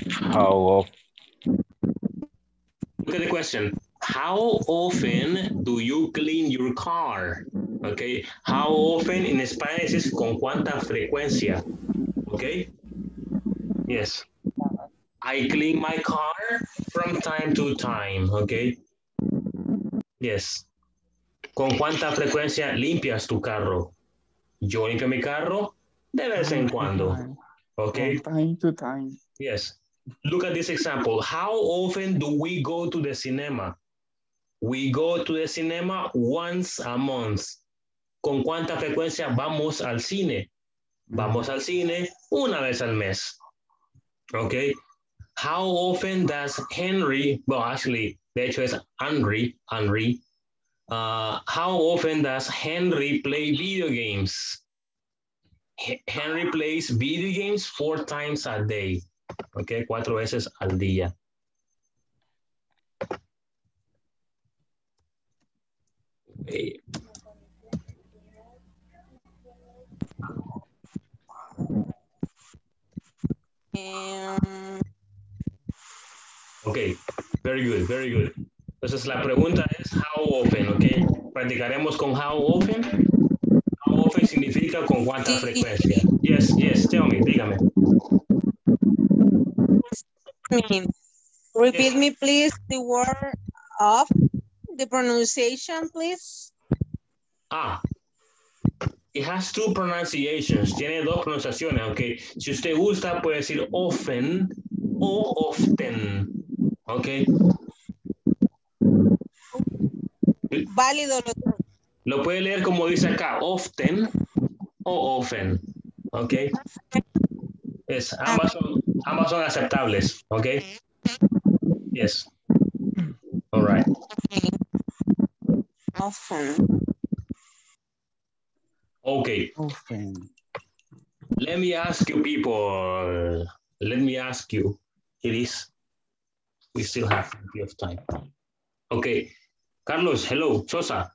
Look at the question. How often do you clean your car? Okay. How often in Spanish is con cuánta frecuencia. Okay. Yes. I clean my car from time to time. Okay. Yes. ¿Con cuánta frecuencia limpias tu carro? Yo limpio mi carro de vez en cuando. Okay. From time to time. Yes. Look at this example. How often do we go to the cinema? We go to the cinema once a month. ¿Con cuánta frecuencia vamos al cine? Vamos al cine una vez al mes. Okay. How often does Henry, well, actually, de hecho es Henry. How often does Henry play video games? Henry plays video games 4 times a day. Okay, 4 veces al día. Okay. Okay, very good, very good. Entonces la pregunta es how often, okay? Practicaremos con how often. How often significa con cuánta frecuencia. Yes, yes, tell me, dígame. Repeat me, please, the word of the pronunciation, please. It has 2 pronunciations. Tiene 2 pronunciaciones, okay? Si usted gusta, puede decir often o often, okay? Válido. Lo puede leer como dice acá, often o often, okay? Yes, ambas son aceptables, okay? Yes. All right. Often. Okay. Often. Let me ask you, people. Let me ask you. It is. We still have plenty of time. Okay. Carlos, hello. Sosa.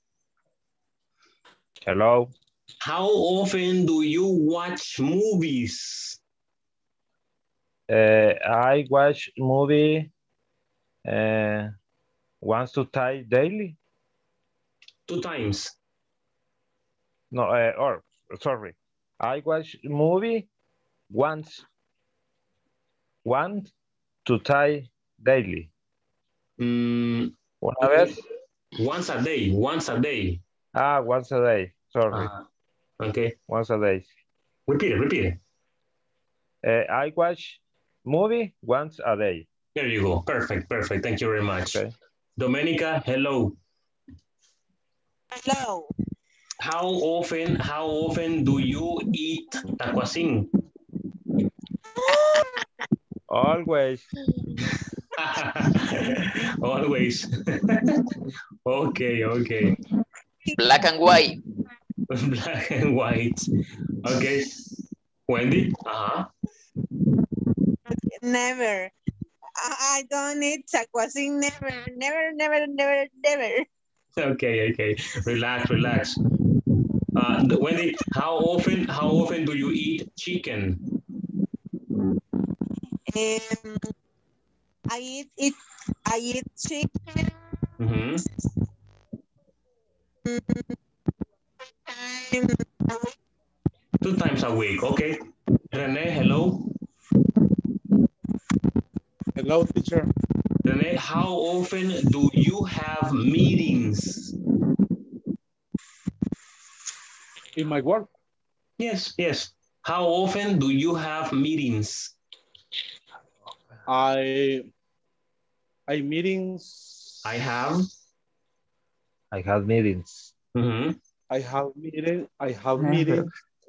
Hello. How often do you watch movies? I watch movie once to twice daily. 2 times. No, sorry. I watch movie once to twice daily. Una vez. Once a day. Once a day. Sorry. Okay. Once a day. Repeat it. I watch movie once a day. There you go. Perfect. Thank you very much. Okay. Domenica, hello. Hello. How often do you eat tacuacín? Always. Always. Okay. Black and white. Black and white. Okay. Wendy? Never. I don't eat tacuacín. Never. Okay. Relax. Wendy, how often do you eat chicken? I eat chicken. Mm-hmm. 2 times a week. Okay. Rene, hello. Hello, teacher. Rene, how often do you have meetings? In my work. Yes, yes. How often do you have meetings? I meetings. I have meetings. Mm-hmm. I have meetings.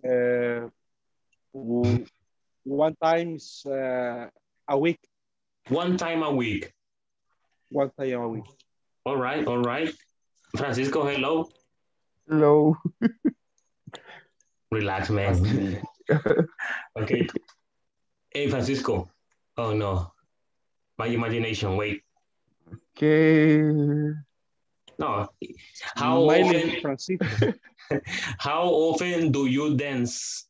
One times a week. One time a week. One time a week. All right, all right. Francisco, hello. Hello. Relax, man. Okay. Hey, Francisco. Oh, no. My imagination, wait. Okay. No. How often, Francisco. how often do you dance?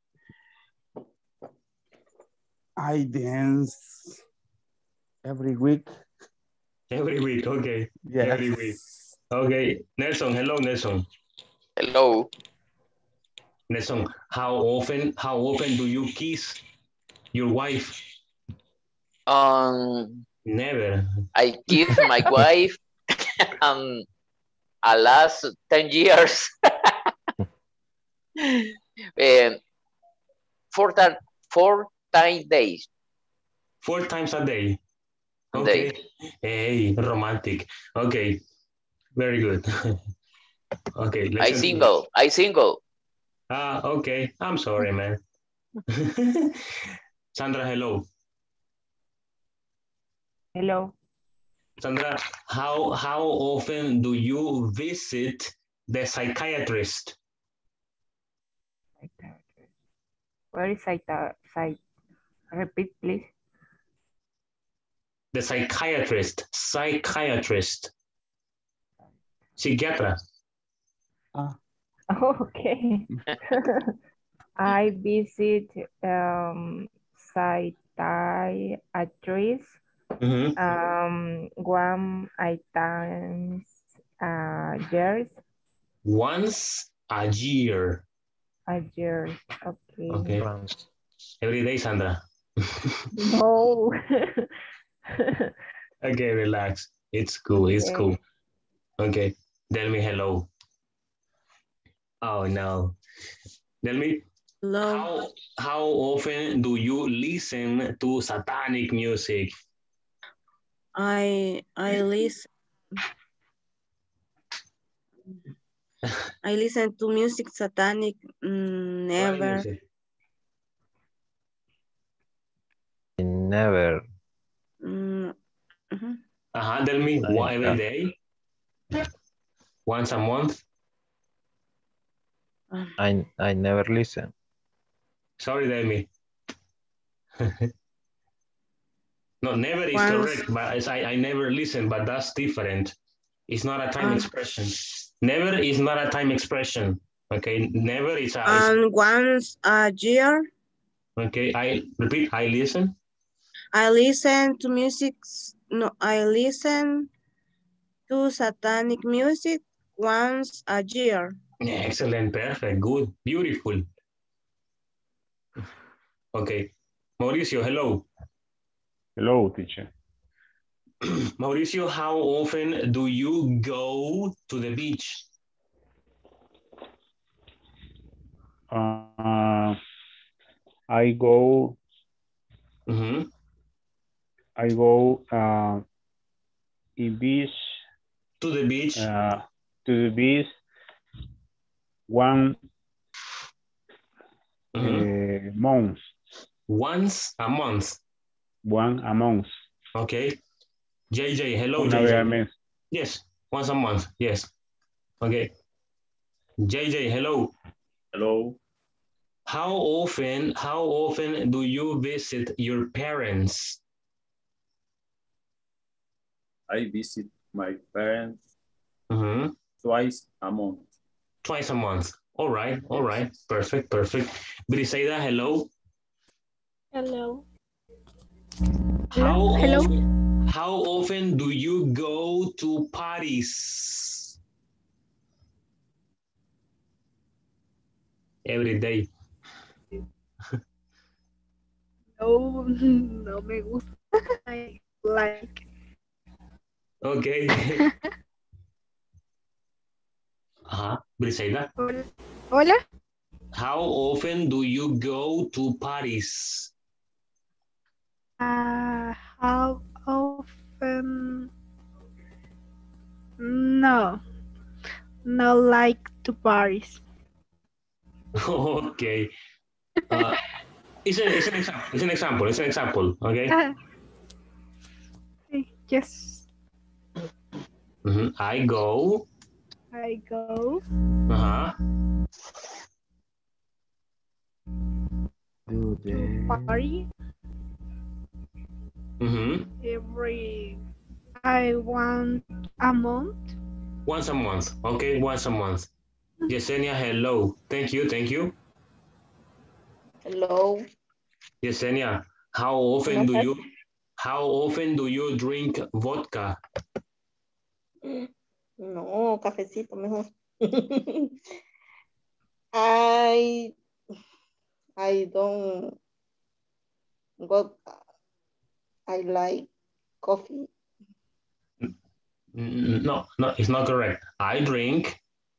I dance every week. Every week, okay. Yes. Every week. Okay. Nelson, hello, Nelson. Hello. Nelson, how often do you kiss your wife? Never. I kiss my wife a last 10 years. 4 days. 4 times a day. Okay. Hey, romantic. Okay. Very good. Okay. I single. Ah, okay. I'm sorry, man. Sandra, hello. Hello. Sandra, how often do you visit the psychiatrist? Where is repeat, please. The psychiatrist. Psiquiatra. Okay. I visit psychiatrist one times years. Once a year. A year. Okay. Okay. Every day, Sandra. No. Okay, relax. It's cool. It's cool. Okay. Tell me hello. Oh no. Tell me. Hello. How often do you listen to satanic music? I listen to music satanic never. Never. Tell me every day? Once a month? I never listen. Sorry, Demi. No, never is correct, but I never listen, but that's different. It's not a time expression. Never is not a time expression. Okay, never is a... once a year. Okay, I repeat, I listen. I listen to music. No, I listen to satanic music once a year. Excellent, perfect, good, beautiful. Okay, Mauricio, hello. Hello, teacher. Mauricio, how often do you go to the beach? I go. I go in beach. To the beach. To the beach. One month. Once a month. One a month. Okay. JJ, hello, Una JJ. vez al mes. Yes, once a month. Yes. Okay. JJ, hello. Hello. How often do you visit your parents? I visit my parents twice a month. Twice a month. All right. All right. Perfect. Perfect. Briseida, hello. Hello. How often do you go to parties? Every day. No, no me gusta. I like. Okay. Briseida. Hola. How often do you go to parties? How often? No, not like to Paris. Okay. It's an example. It's an example. It's an example. Okay. Yes. I go. I go. Do to party. I want a month. Once a month. Okay, once a month. Yesenia, hello. Thank you, thank you. Hello. Yesenia, how often do you drink vodka? No, cafecito mejor. I don't vodka. I like coffee. No, it's not correct. I drink.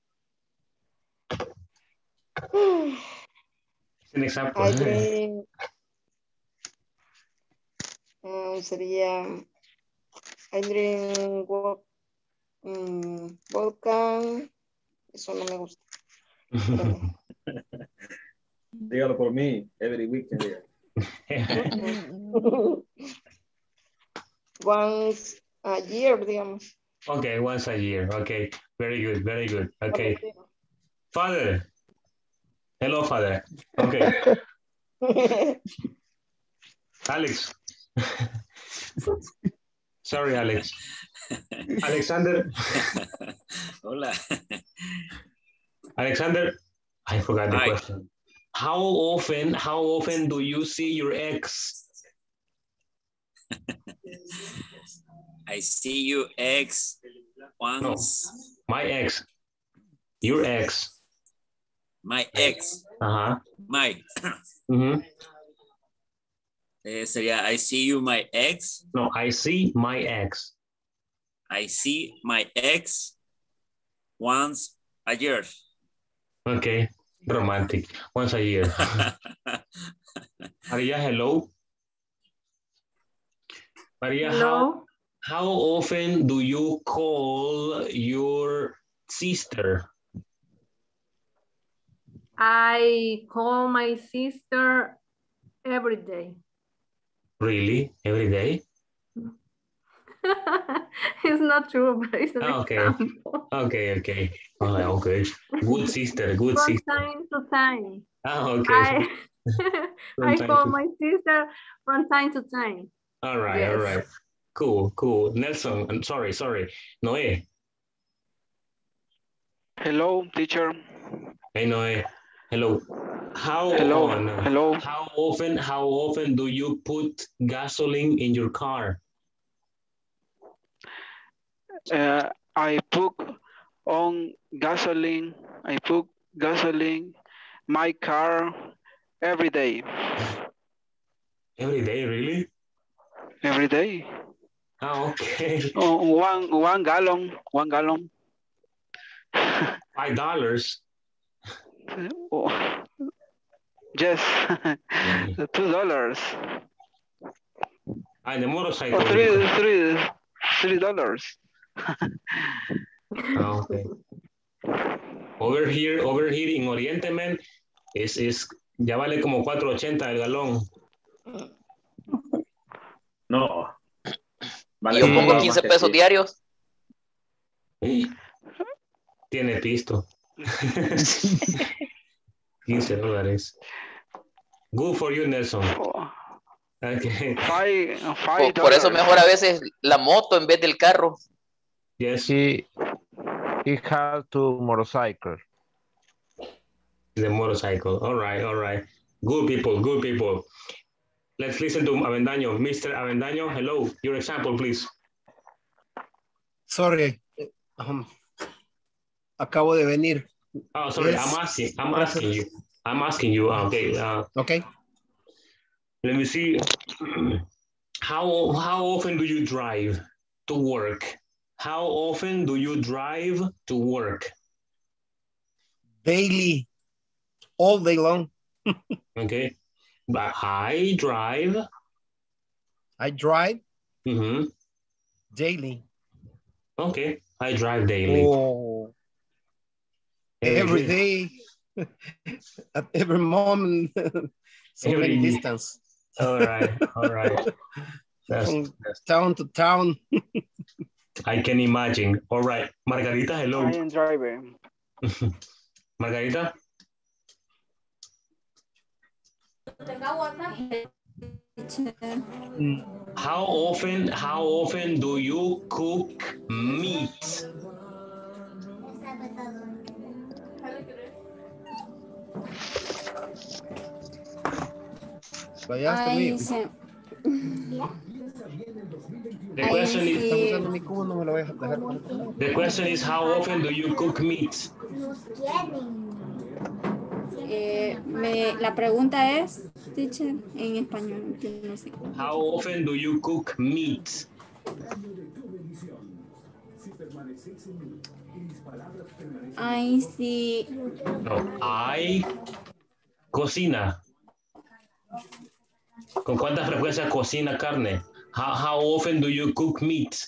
It's an example. I drink. Sería. I drink vodka. Eso no me gusta. Dígalo por mí. Every weekend. Once a year, digamos. Okay, once a year. Okay, very good, very good. Okay. Father. Hello, Father. Okay. Alex. Sorry, Alex. Alexander. Hola. Alexander, I forgot the question. How often do you see your ex? I see you ex once. No, my ex. Your ex. My ex. My. Sería I see you my ex. No, I see my ex. I see my ex once a year. Okay, romantic. Once a year. Maria, hello. Maria, hello. How often do you call your sister? I call my sister every day. Really? Every day? It's not true, but it's an example. Okay. Okay. Good sister, good From sister. time to time. Okay. I call my sister from time to time. All right. Cool. Nelson, I'm sorry. Noé. Hello, teacher. Hey, Noé. Hello. How often do you put gasoline in your car? I put gasoline my car every day. Every day, really? Every day. Okay. One gallon. $5. Yes. $2. And the motorcycle. $3. Okay. Over here in Oriente, man, es ya vale como $4.80 el galón. No. Vale, yo pongo 15 pesos diarios. Tiene pisto. $15. Good for you, Nelson. Okay. Por eso mejor a veces la moto en vez del carro. Yes. He has two motorcycles. The motorcycle. All right. Good people. Let's listen to Avendaño. Mr. Avendaño, hello. Your example, please. Sorry. Acabo de venir. Oh, sorry. Yes. I'm asking you. Okay. Okay. Let me see. How often do you drive to work? How often do you drive to work? Daily. all day long. Okay. But I drive. I drive Mm-hmm. daily. Okay. I drive daily. Oh. Every day. At every moment. So many distance. All right. All right. From town to town. I can imagine. All right. Margarita, hello. I am driving. Margarita? How often do you cook meat? The question is how often do you cook meat? La pregunta es, teacher, en español, que no sé. How often do you cook meat? I see. No, I cocina. ¿Con cuánta frecuencia cocina carne? How often do you cook meat?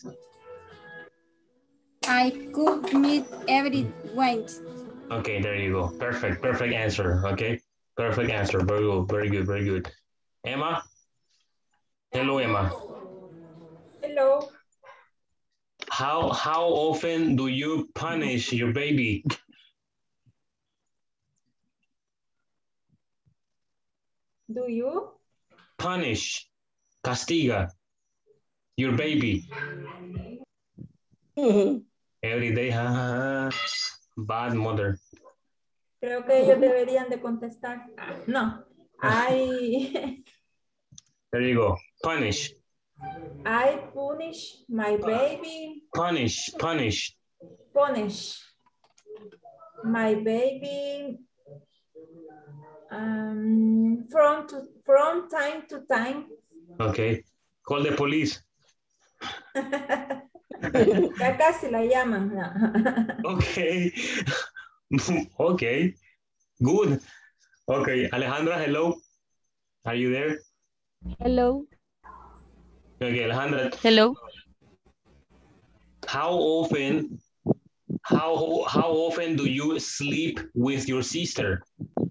I cook meat every week. Okay, there you go. Perfect answer. Okay, perfect answer. Very good. Emma? Hello, Emma. Hello. How often do you punish your baby? Do you? Punish, castiga, your baby. Every day, bad mother. Creo que ellos deberían de contestar. No, There you go. Punish. I punish my baby. Punish. Punish my baby from time to time. Okay. Call the police. Ya casi la llaman. Okay. Okay. Good. Okay. Alejandra, hello. Are you there? Hello. Okay, Alejandra. Hello. How often do you sleep with your sister?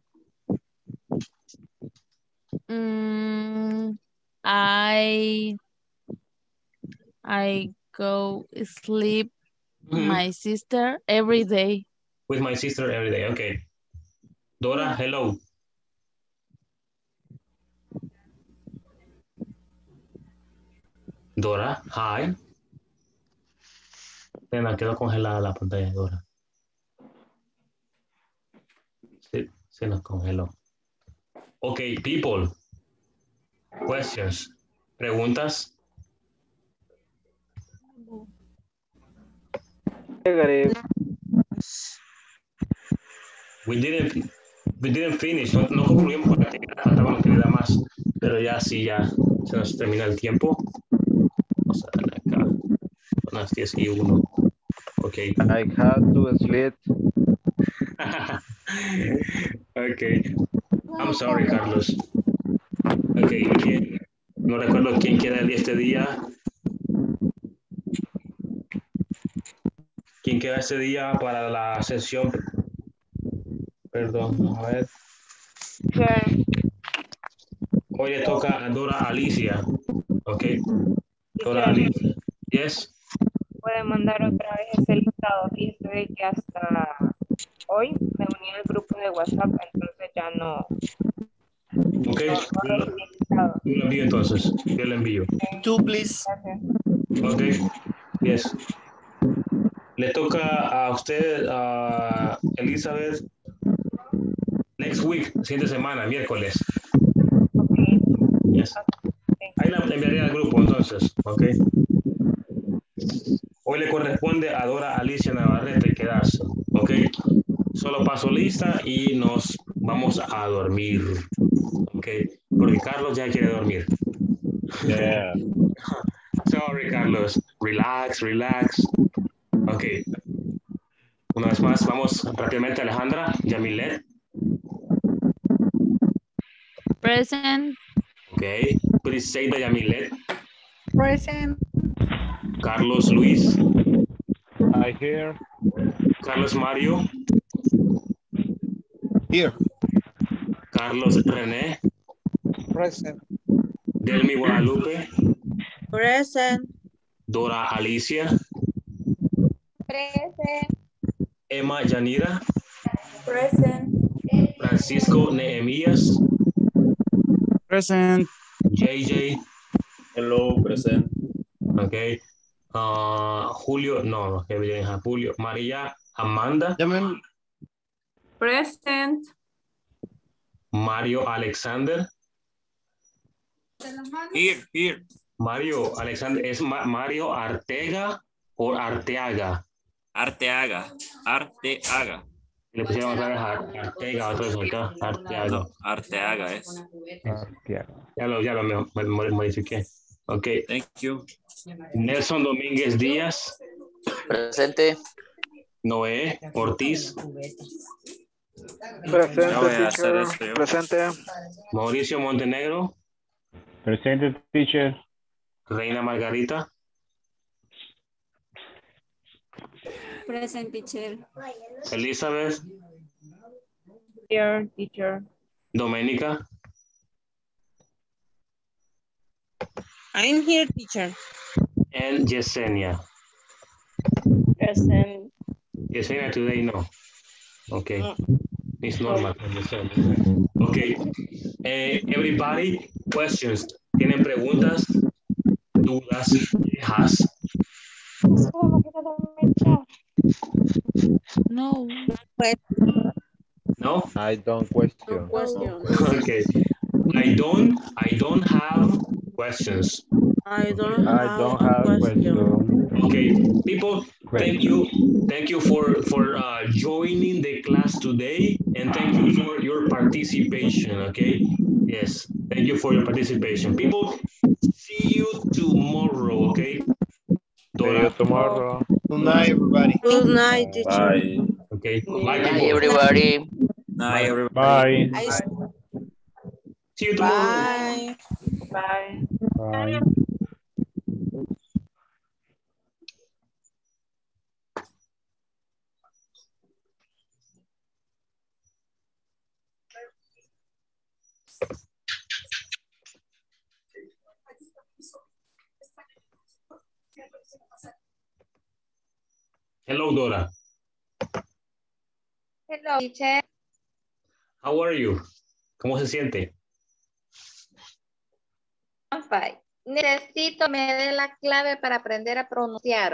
I go sleep my sister every day. With my sister every day, okay. Dora, hello. Dora, hi. Se me quedó congelada la pantalla de Dora. Se nos congeló. Okay, people. Questions. Preguntas. We didn't finish. No concluimos con la actividad, faltaba una actividad más. Pero ya sí, ya se nos termina el tiempo. Vamos a darle acá. Son las 10:01. Okay. I had to sleep. Okay. I'm sorry, Carlos. Okay. No recuerdo quién queda este día. ¿Quién queda este día para la sesión? Perdón, a ver. Hoy le toca a Dora Alicia. Ok. Dora Alicia. Yes. Puede mandar otra vez ese listado. Fíjese de que hasta hoy me uní al grupo de WhatsApp, entonces ya no. Ok. Yo lo envío entonces. Yo lo envío. Two, please. Ok. Yes. Le toca a usted, a Elizabeth, next week, siguiente semana, miércoles. Yes. Ahí la enviaré al grupo entonces, ok. Hoy le corresponde a Dora Alicia Navarrete quedarse, ok. Solo paso lista y nos vamos a dormir, ok. Porque Carlos ya quiere dormir. Yeah. Sorry, Carlos. Relax. Ok. Una vez más, vamos rápidamente, Alejandra, Yamilet. Present. Okay. Please say Yamilet. Present. Carlos Luis. I hear. Carlos Mario. Here. Carlos René. Present. Delmi Guadalupe. Present. Dora Alicia. Present. Emma Yanira. Present. Francisco Nehemías. Present. JJ. Hello, present. Okay. Julio, no, Julio. María Amanda. Present. Mario Alexander. Here. Mario Alexander, ¿es Mario Arteaga o Arteaga? Arteaga. Le pusieron otra vez Arteaga, otra vez acá, Arteaga. No, Arteaga es. Ya lo modifiqué. Ok. Thank you. Nelson Domínguez Díaz. Presente. Noé Ortiz. Presente, presente. Mauricio Montenegro. Presente, teacher. Reina Margarita. Present, teacher. Elizabeth. Here, teacher. Doménica. I'm here, teacher. And Yesenia. Present. Yesenia today no. Okay. It's normal. Okay. Everybody, questions. ¿Tienen preguntas? ¿Dudas? ¿Quejas? No. No? I don't question. Okay. I don't have questions. I don't have question. Okay, people, thank you for joining the class today, and thank you for your participation. Okay, yes, thank you for your participation. People, see you tomorrow. Okay. See you tomorrow. Good night, everybody. Good night, teacher. Bye. Okay. Good Bye, night, people. everybody. Night, everybody. Bye. See you tomorrow. Bye. Bye. Bye. Hello, Dora. Hello, teacher. How are you? ¿Cómo se siente? I'm fine. Necesito me dé la clave para aprender a pronunciar.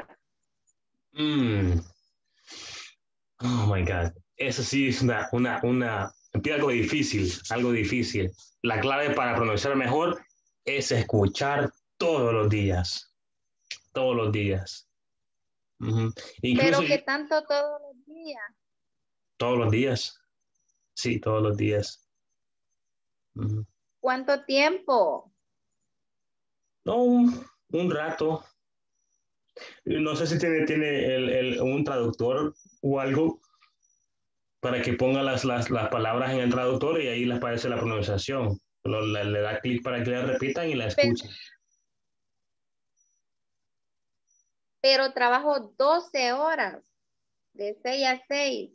Oh my God. Eso sí es algo difícil. La clave para pronunciar mejor es escuchar todos los días. Todos los días. Incluso Pero que tanto todos los días. Todos los días. Sí, todos los días. ¿Cuánto tiempo? No, un rato. No sé si tiene un traductor o algo para que ponga las palabras en el traductor y ahí les aparece la pronunciación. Le da clic para que la repitan y la escuchen. Pero trabajo 12 horas, de 6 a 6.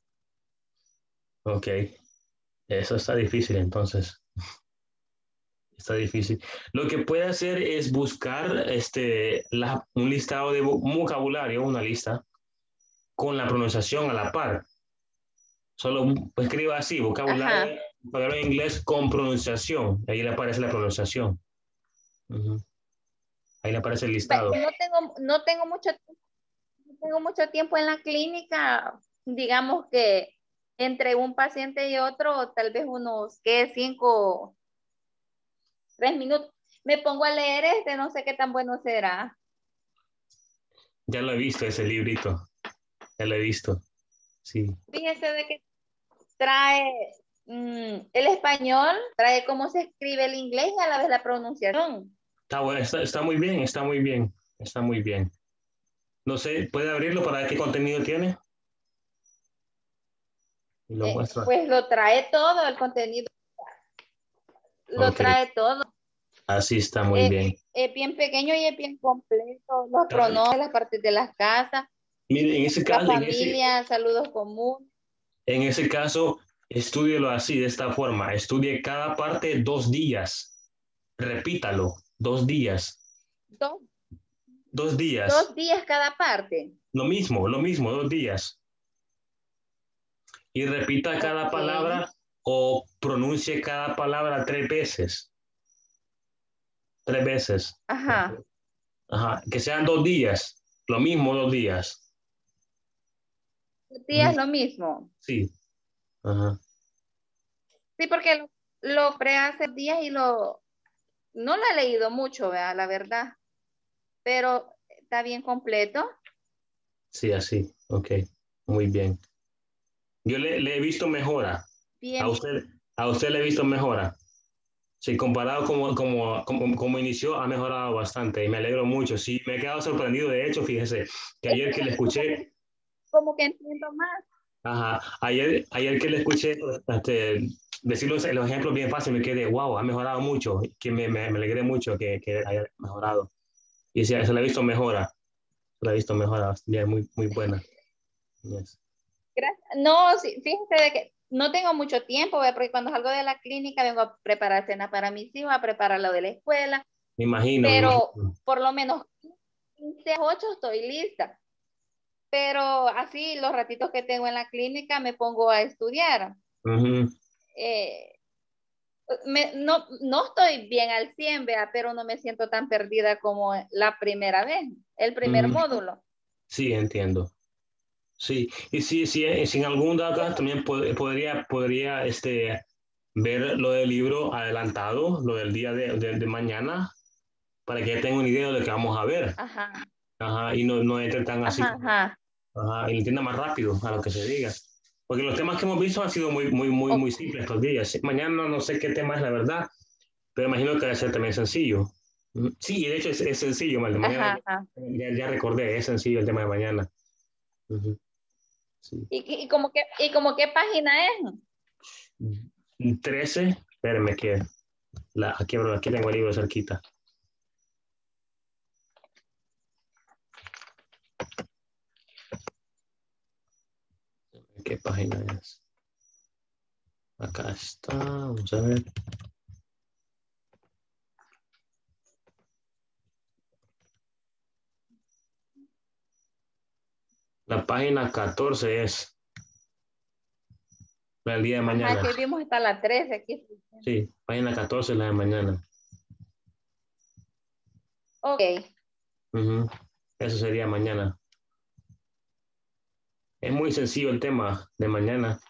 Ok. Eso está difícil entonces. Está difícil. Lo que puede hacer es buscar un listado de vocabulario, una lista, con la pronunciación a la par. Solo escriba así, vocabulario en inglés con pronunciación. Ahí le aparece la pronunciación. Ahí le aparece el listado. No tengo mucho tiempo en la clínica. Digamos que entre un paciente y otro, tal vez unos, 3 minutos. Me pongo a leer no sé qué tan bueno será. Ya lo he visto, ese librito. Ya lo he visto. Sí. Fíjese de que trae el español, trae cómo se escribe el inglés y a la vez la pronunciación. Está bueno, está muy bien, está muy bien. Está muy bien. No sé, ¿puede abrirlo para ver qué contenido tiene? Y lo muestra. Pues lo trae todo el contenido. lo Ok. trae todo. Así está muy bien. Es bien pequeño y es bien completo. Los pronombres, las partes de las casas, Mire, en ese la caso, familia, saludos comunes. en ese caso, estúdielo así, de esta forma. Estudie cada parte 2 días. Repítalo, 2 días. Dos, 2 días. 2 días cada parte. Lo mismo, 2 días. Y repita cada palabra o pronuncie cada palabra 3 veces. 3 veces. Ajá. Ajá. Que sean 2 días. Lo mismo 2 días. 2 días lo mismo. Sí. Ajá. Sí, porque lo creé hace días y no lo he leído mucho, ¿verdad? La verdad. Pero está bien completo. Sí, así. Ok. Muy bien. Yo le he visto mejora. Bien. A usted le he visto mejora. Sí, comparado como inició, ha mejorado bastante y me alegro mucho. Sí, me he quedado sorprendido. De hecho, fíjese que ayer que le escuché, Como que entiendo más. ajá, ayer que le escuché decir los ejemplos bien fácil, me quedé, wow, ha mejorado mucho, que me alegré mucho que haya mejorado. Y sí, se le ha visto mejora, se le ha visto mejora, bien, muy, muy buena. Yes. Gracias. No, sí, fíjate de que no tengo mucho tiempo, ¿ve? Porque cuando salgo de la clínica vengo a preparar cena para mis hijos, a preparar lo de la escuela, Me imagino. pero por lo menos 15 a 8 estoy lista. Pero así los ratitos que tengo en la clínica me pongo a estudiar. Ujú. No estoy bien al 100, ¿vea? Pero no me siento tan perdida como la primera vez, el primer módulo. Sí, entiendo. Sí, y si en algún dado también podría ver lo del libro adelantado, lo del día de mañana, para que ya tenga una idea de lo que vamos a ver. Ajá. Ajá, y no entre tan así. Ajá. Ajá, y lo entienda más rápido a lo que se diga. Porque los temas que hemos visto han sido muy simples estos días. Mañana no sé qué tema es la verdad, pero imagino que debe ser también sencillo. Sí, de hecho es sencillo, el de mañana. Ajá. Ya recordé, es sencillo el tema de mañana. Sí. ¿Y como qué página es? 13, espérenme que aquí tengo el libro cerquita. ¿Qué página es? Acá está, vamos a ver. La página 14 es la del día de mañana. Ajá, que vimos hasta la 13 aquí. Sí, página 14 es la de mañana. Ok. Eso sería mañana. Es muy sencillo el tema de mañana.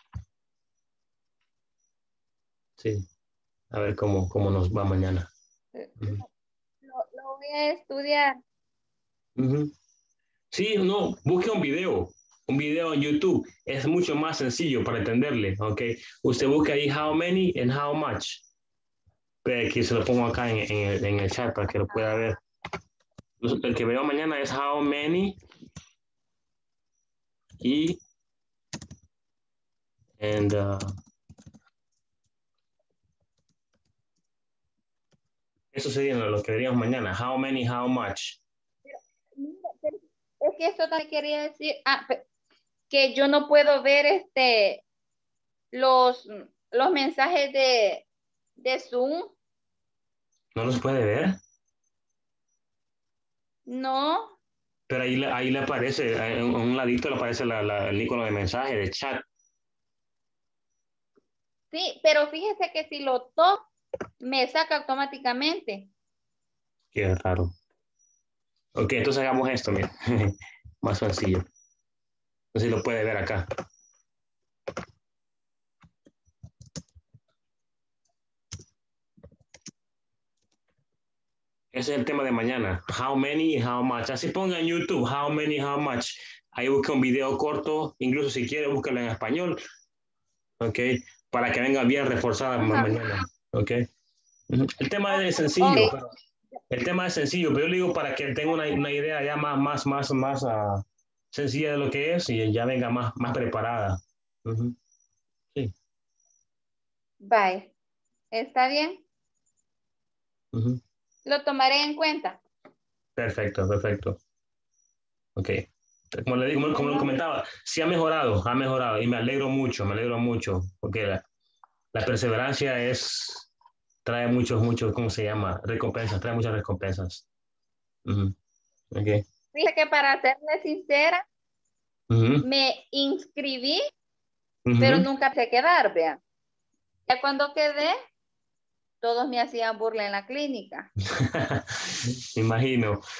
Sí, a ver cómo nos va mañana. Lo voy a estudiar. Sí, no, busque un video en YouTube. Es mucho más sencillo para entenderle, ¿ok? Usted busca ahí how many and how much. Pero aquí se lo pongo acá en el chat para que lo pueda ver. El que veo mañana es how many eso sería lo que veríamos mañana. How many, how much. Es que esto también quería decir que yo no puedo ver los mensajes de Zoom. ¿No los puede ver? No. Pero ahí le aparece, en un ladito le aparece el icono de mensaje, de chat. Sí, pero fíjese que si lo toco, me saca automáticamente. Qué raro. Ok, entonces hagamos esto, mira. Más sencillo. No sé si lo puede ver acá. Ese es el tema de mañana. How many y how much. Así ponga en YouTube, how many, how much. Ahí busca un video corto, incluso si quiere, búscalo en español. Ok, para que venga bien reforzada mañana. Ok. El tema es sencillo. Okay. El tema es sencillo, pero yo le digo para que tenga una idea ya más sencilla de lo que es y ya venga más preparada. Sí. Bye. ¿Está bien? Lo tomaré en cuenta. Perfecto, perfecto. Ok. Como le digo, como lo comentaba, sí ha mejorado, y me alegro mucho, porque la perseverancia trae muchos, ¿cómo se llama? Recompensas, trae muchas recompensas. Okay. Dice que para serle sincera, me inscribí, pero nunca pensé quedar, vean. Ya cuando quedé, todos me hacían burla en la clínica. Imagino.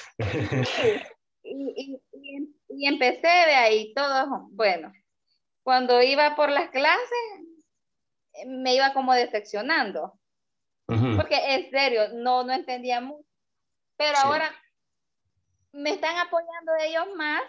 Y empecé de ahí, todo, bueno, cuando iba por las clases, me iba como decepcionando. Porque en serio, no entendía mucho. Pero ahora me están apoyando ellos más.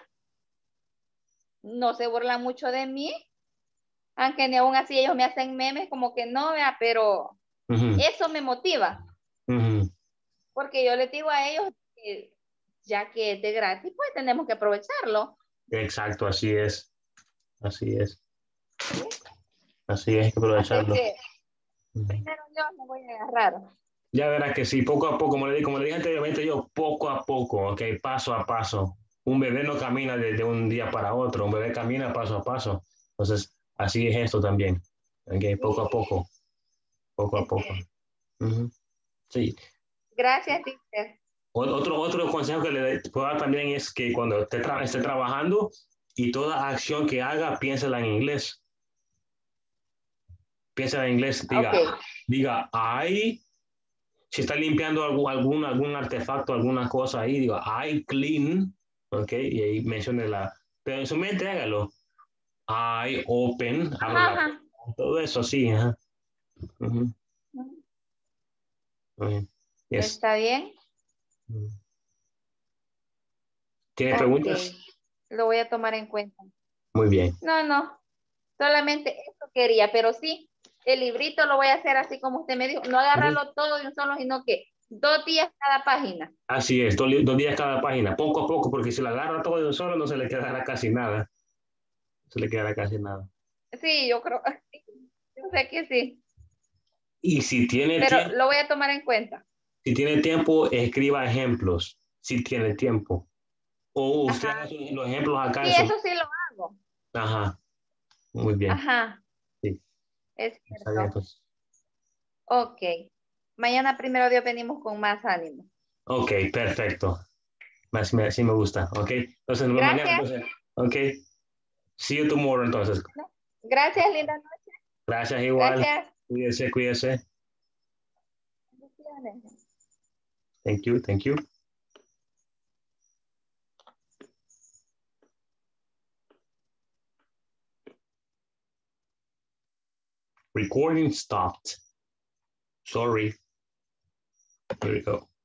No se burlan mucho de mí. Aunque ni aún así ellos me hacen memes como que no, vea, pero eso me motiva. Porque yo les digo a ellos que ya que es de gratis, pues tenemos que aprovecharlo. Exacto, así es. Así es. Así es, hay que aprovecharlo. Así que, primero yo me voy a agarrar. Ya verás que sí, poco a poco, como le dije anteriormente, yo poco a poco, ok, paso a paso. Un bebé no camina de un día para otro, un bebé camina paso a paso. Entonces, así es esto también, ok, poco a poco, poco a poco. Sí. Gracias, teacher. Otro consejo que le puedo dar también es que cuando esté trabajando y toda acción que haga, piénsela en inglés. Piénsela en inglés, diga, I, si está limpiando algún artefacto, alguna cosa ahí, digo, I clean, ok, y ahí mencione pero en su mente hágalo. I open, todo eso, sí. Yes. ¿Está bien? ¿Tiene preguntas? Lo voy a tomar en cuenta. Muy bien. No. Solamente eso quería, pero sí, el librito lo voy a hacer así como usted me dijo. No agarrarlo todo de un solo, sino que 2 días cada página. Así es, 2 días cada página, poco a poco, porque si la agarra todo de un solo, no se le quedará casi nada. Sí, yo creo, yo sé que sí. Y si tiene pero tiempo, lo voy a tomar en cuenta. Si tiene tiempo, escriba ejemplos, si tiene tiempo. O usted haga los ejemplos acá. Sí, eso sí lo hago. Ajá, muy bien. Ajá. Sí. Es cierto. Está bien, pues. Ok. Mañana primero Dios venimos con más ánimo. Ok, perfecto. Sí me gusta. Ok, entonces mañana. Entonces, ok. See you tomorrow entonces. Gracias, linda noche. Gracias igual. Gracias. Cuídese. Thank you. Recording stopped. Sorry. Here we go.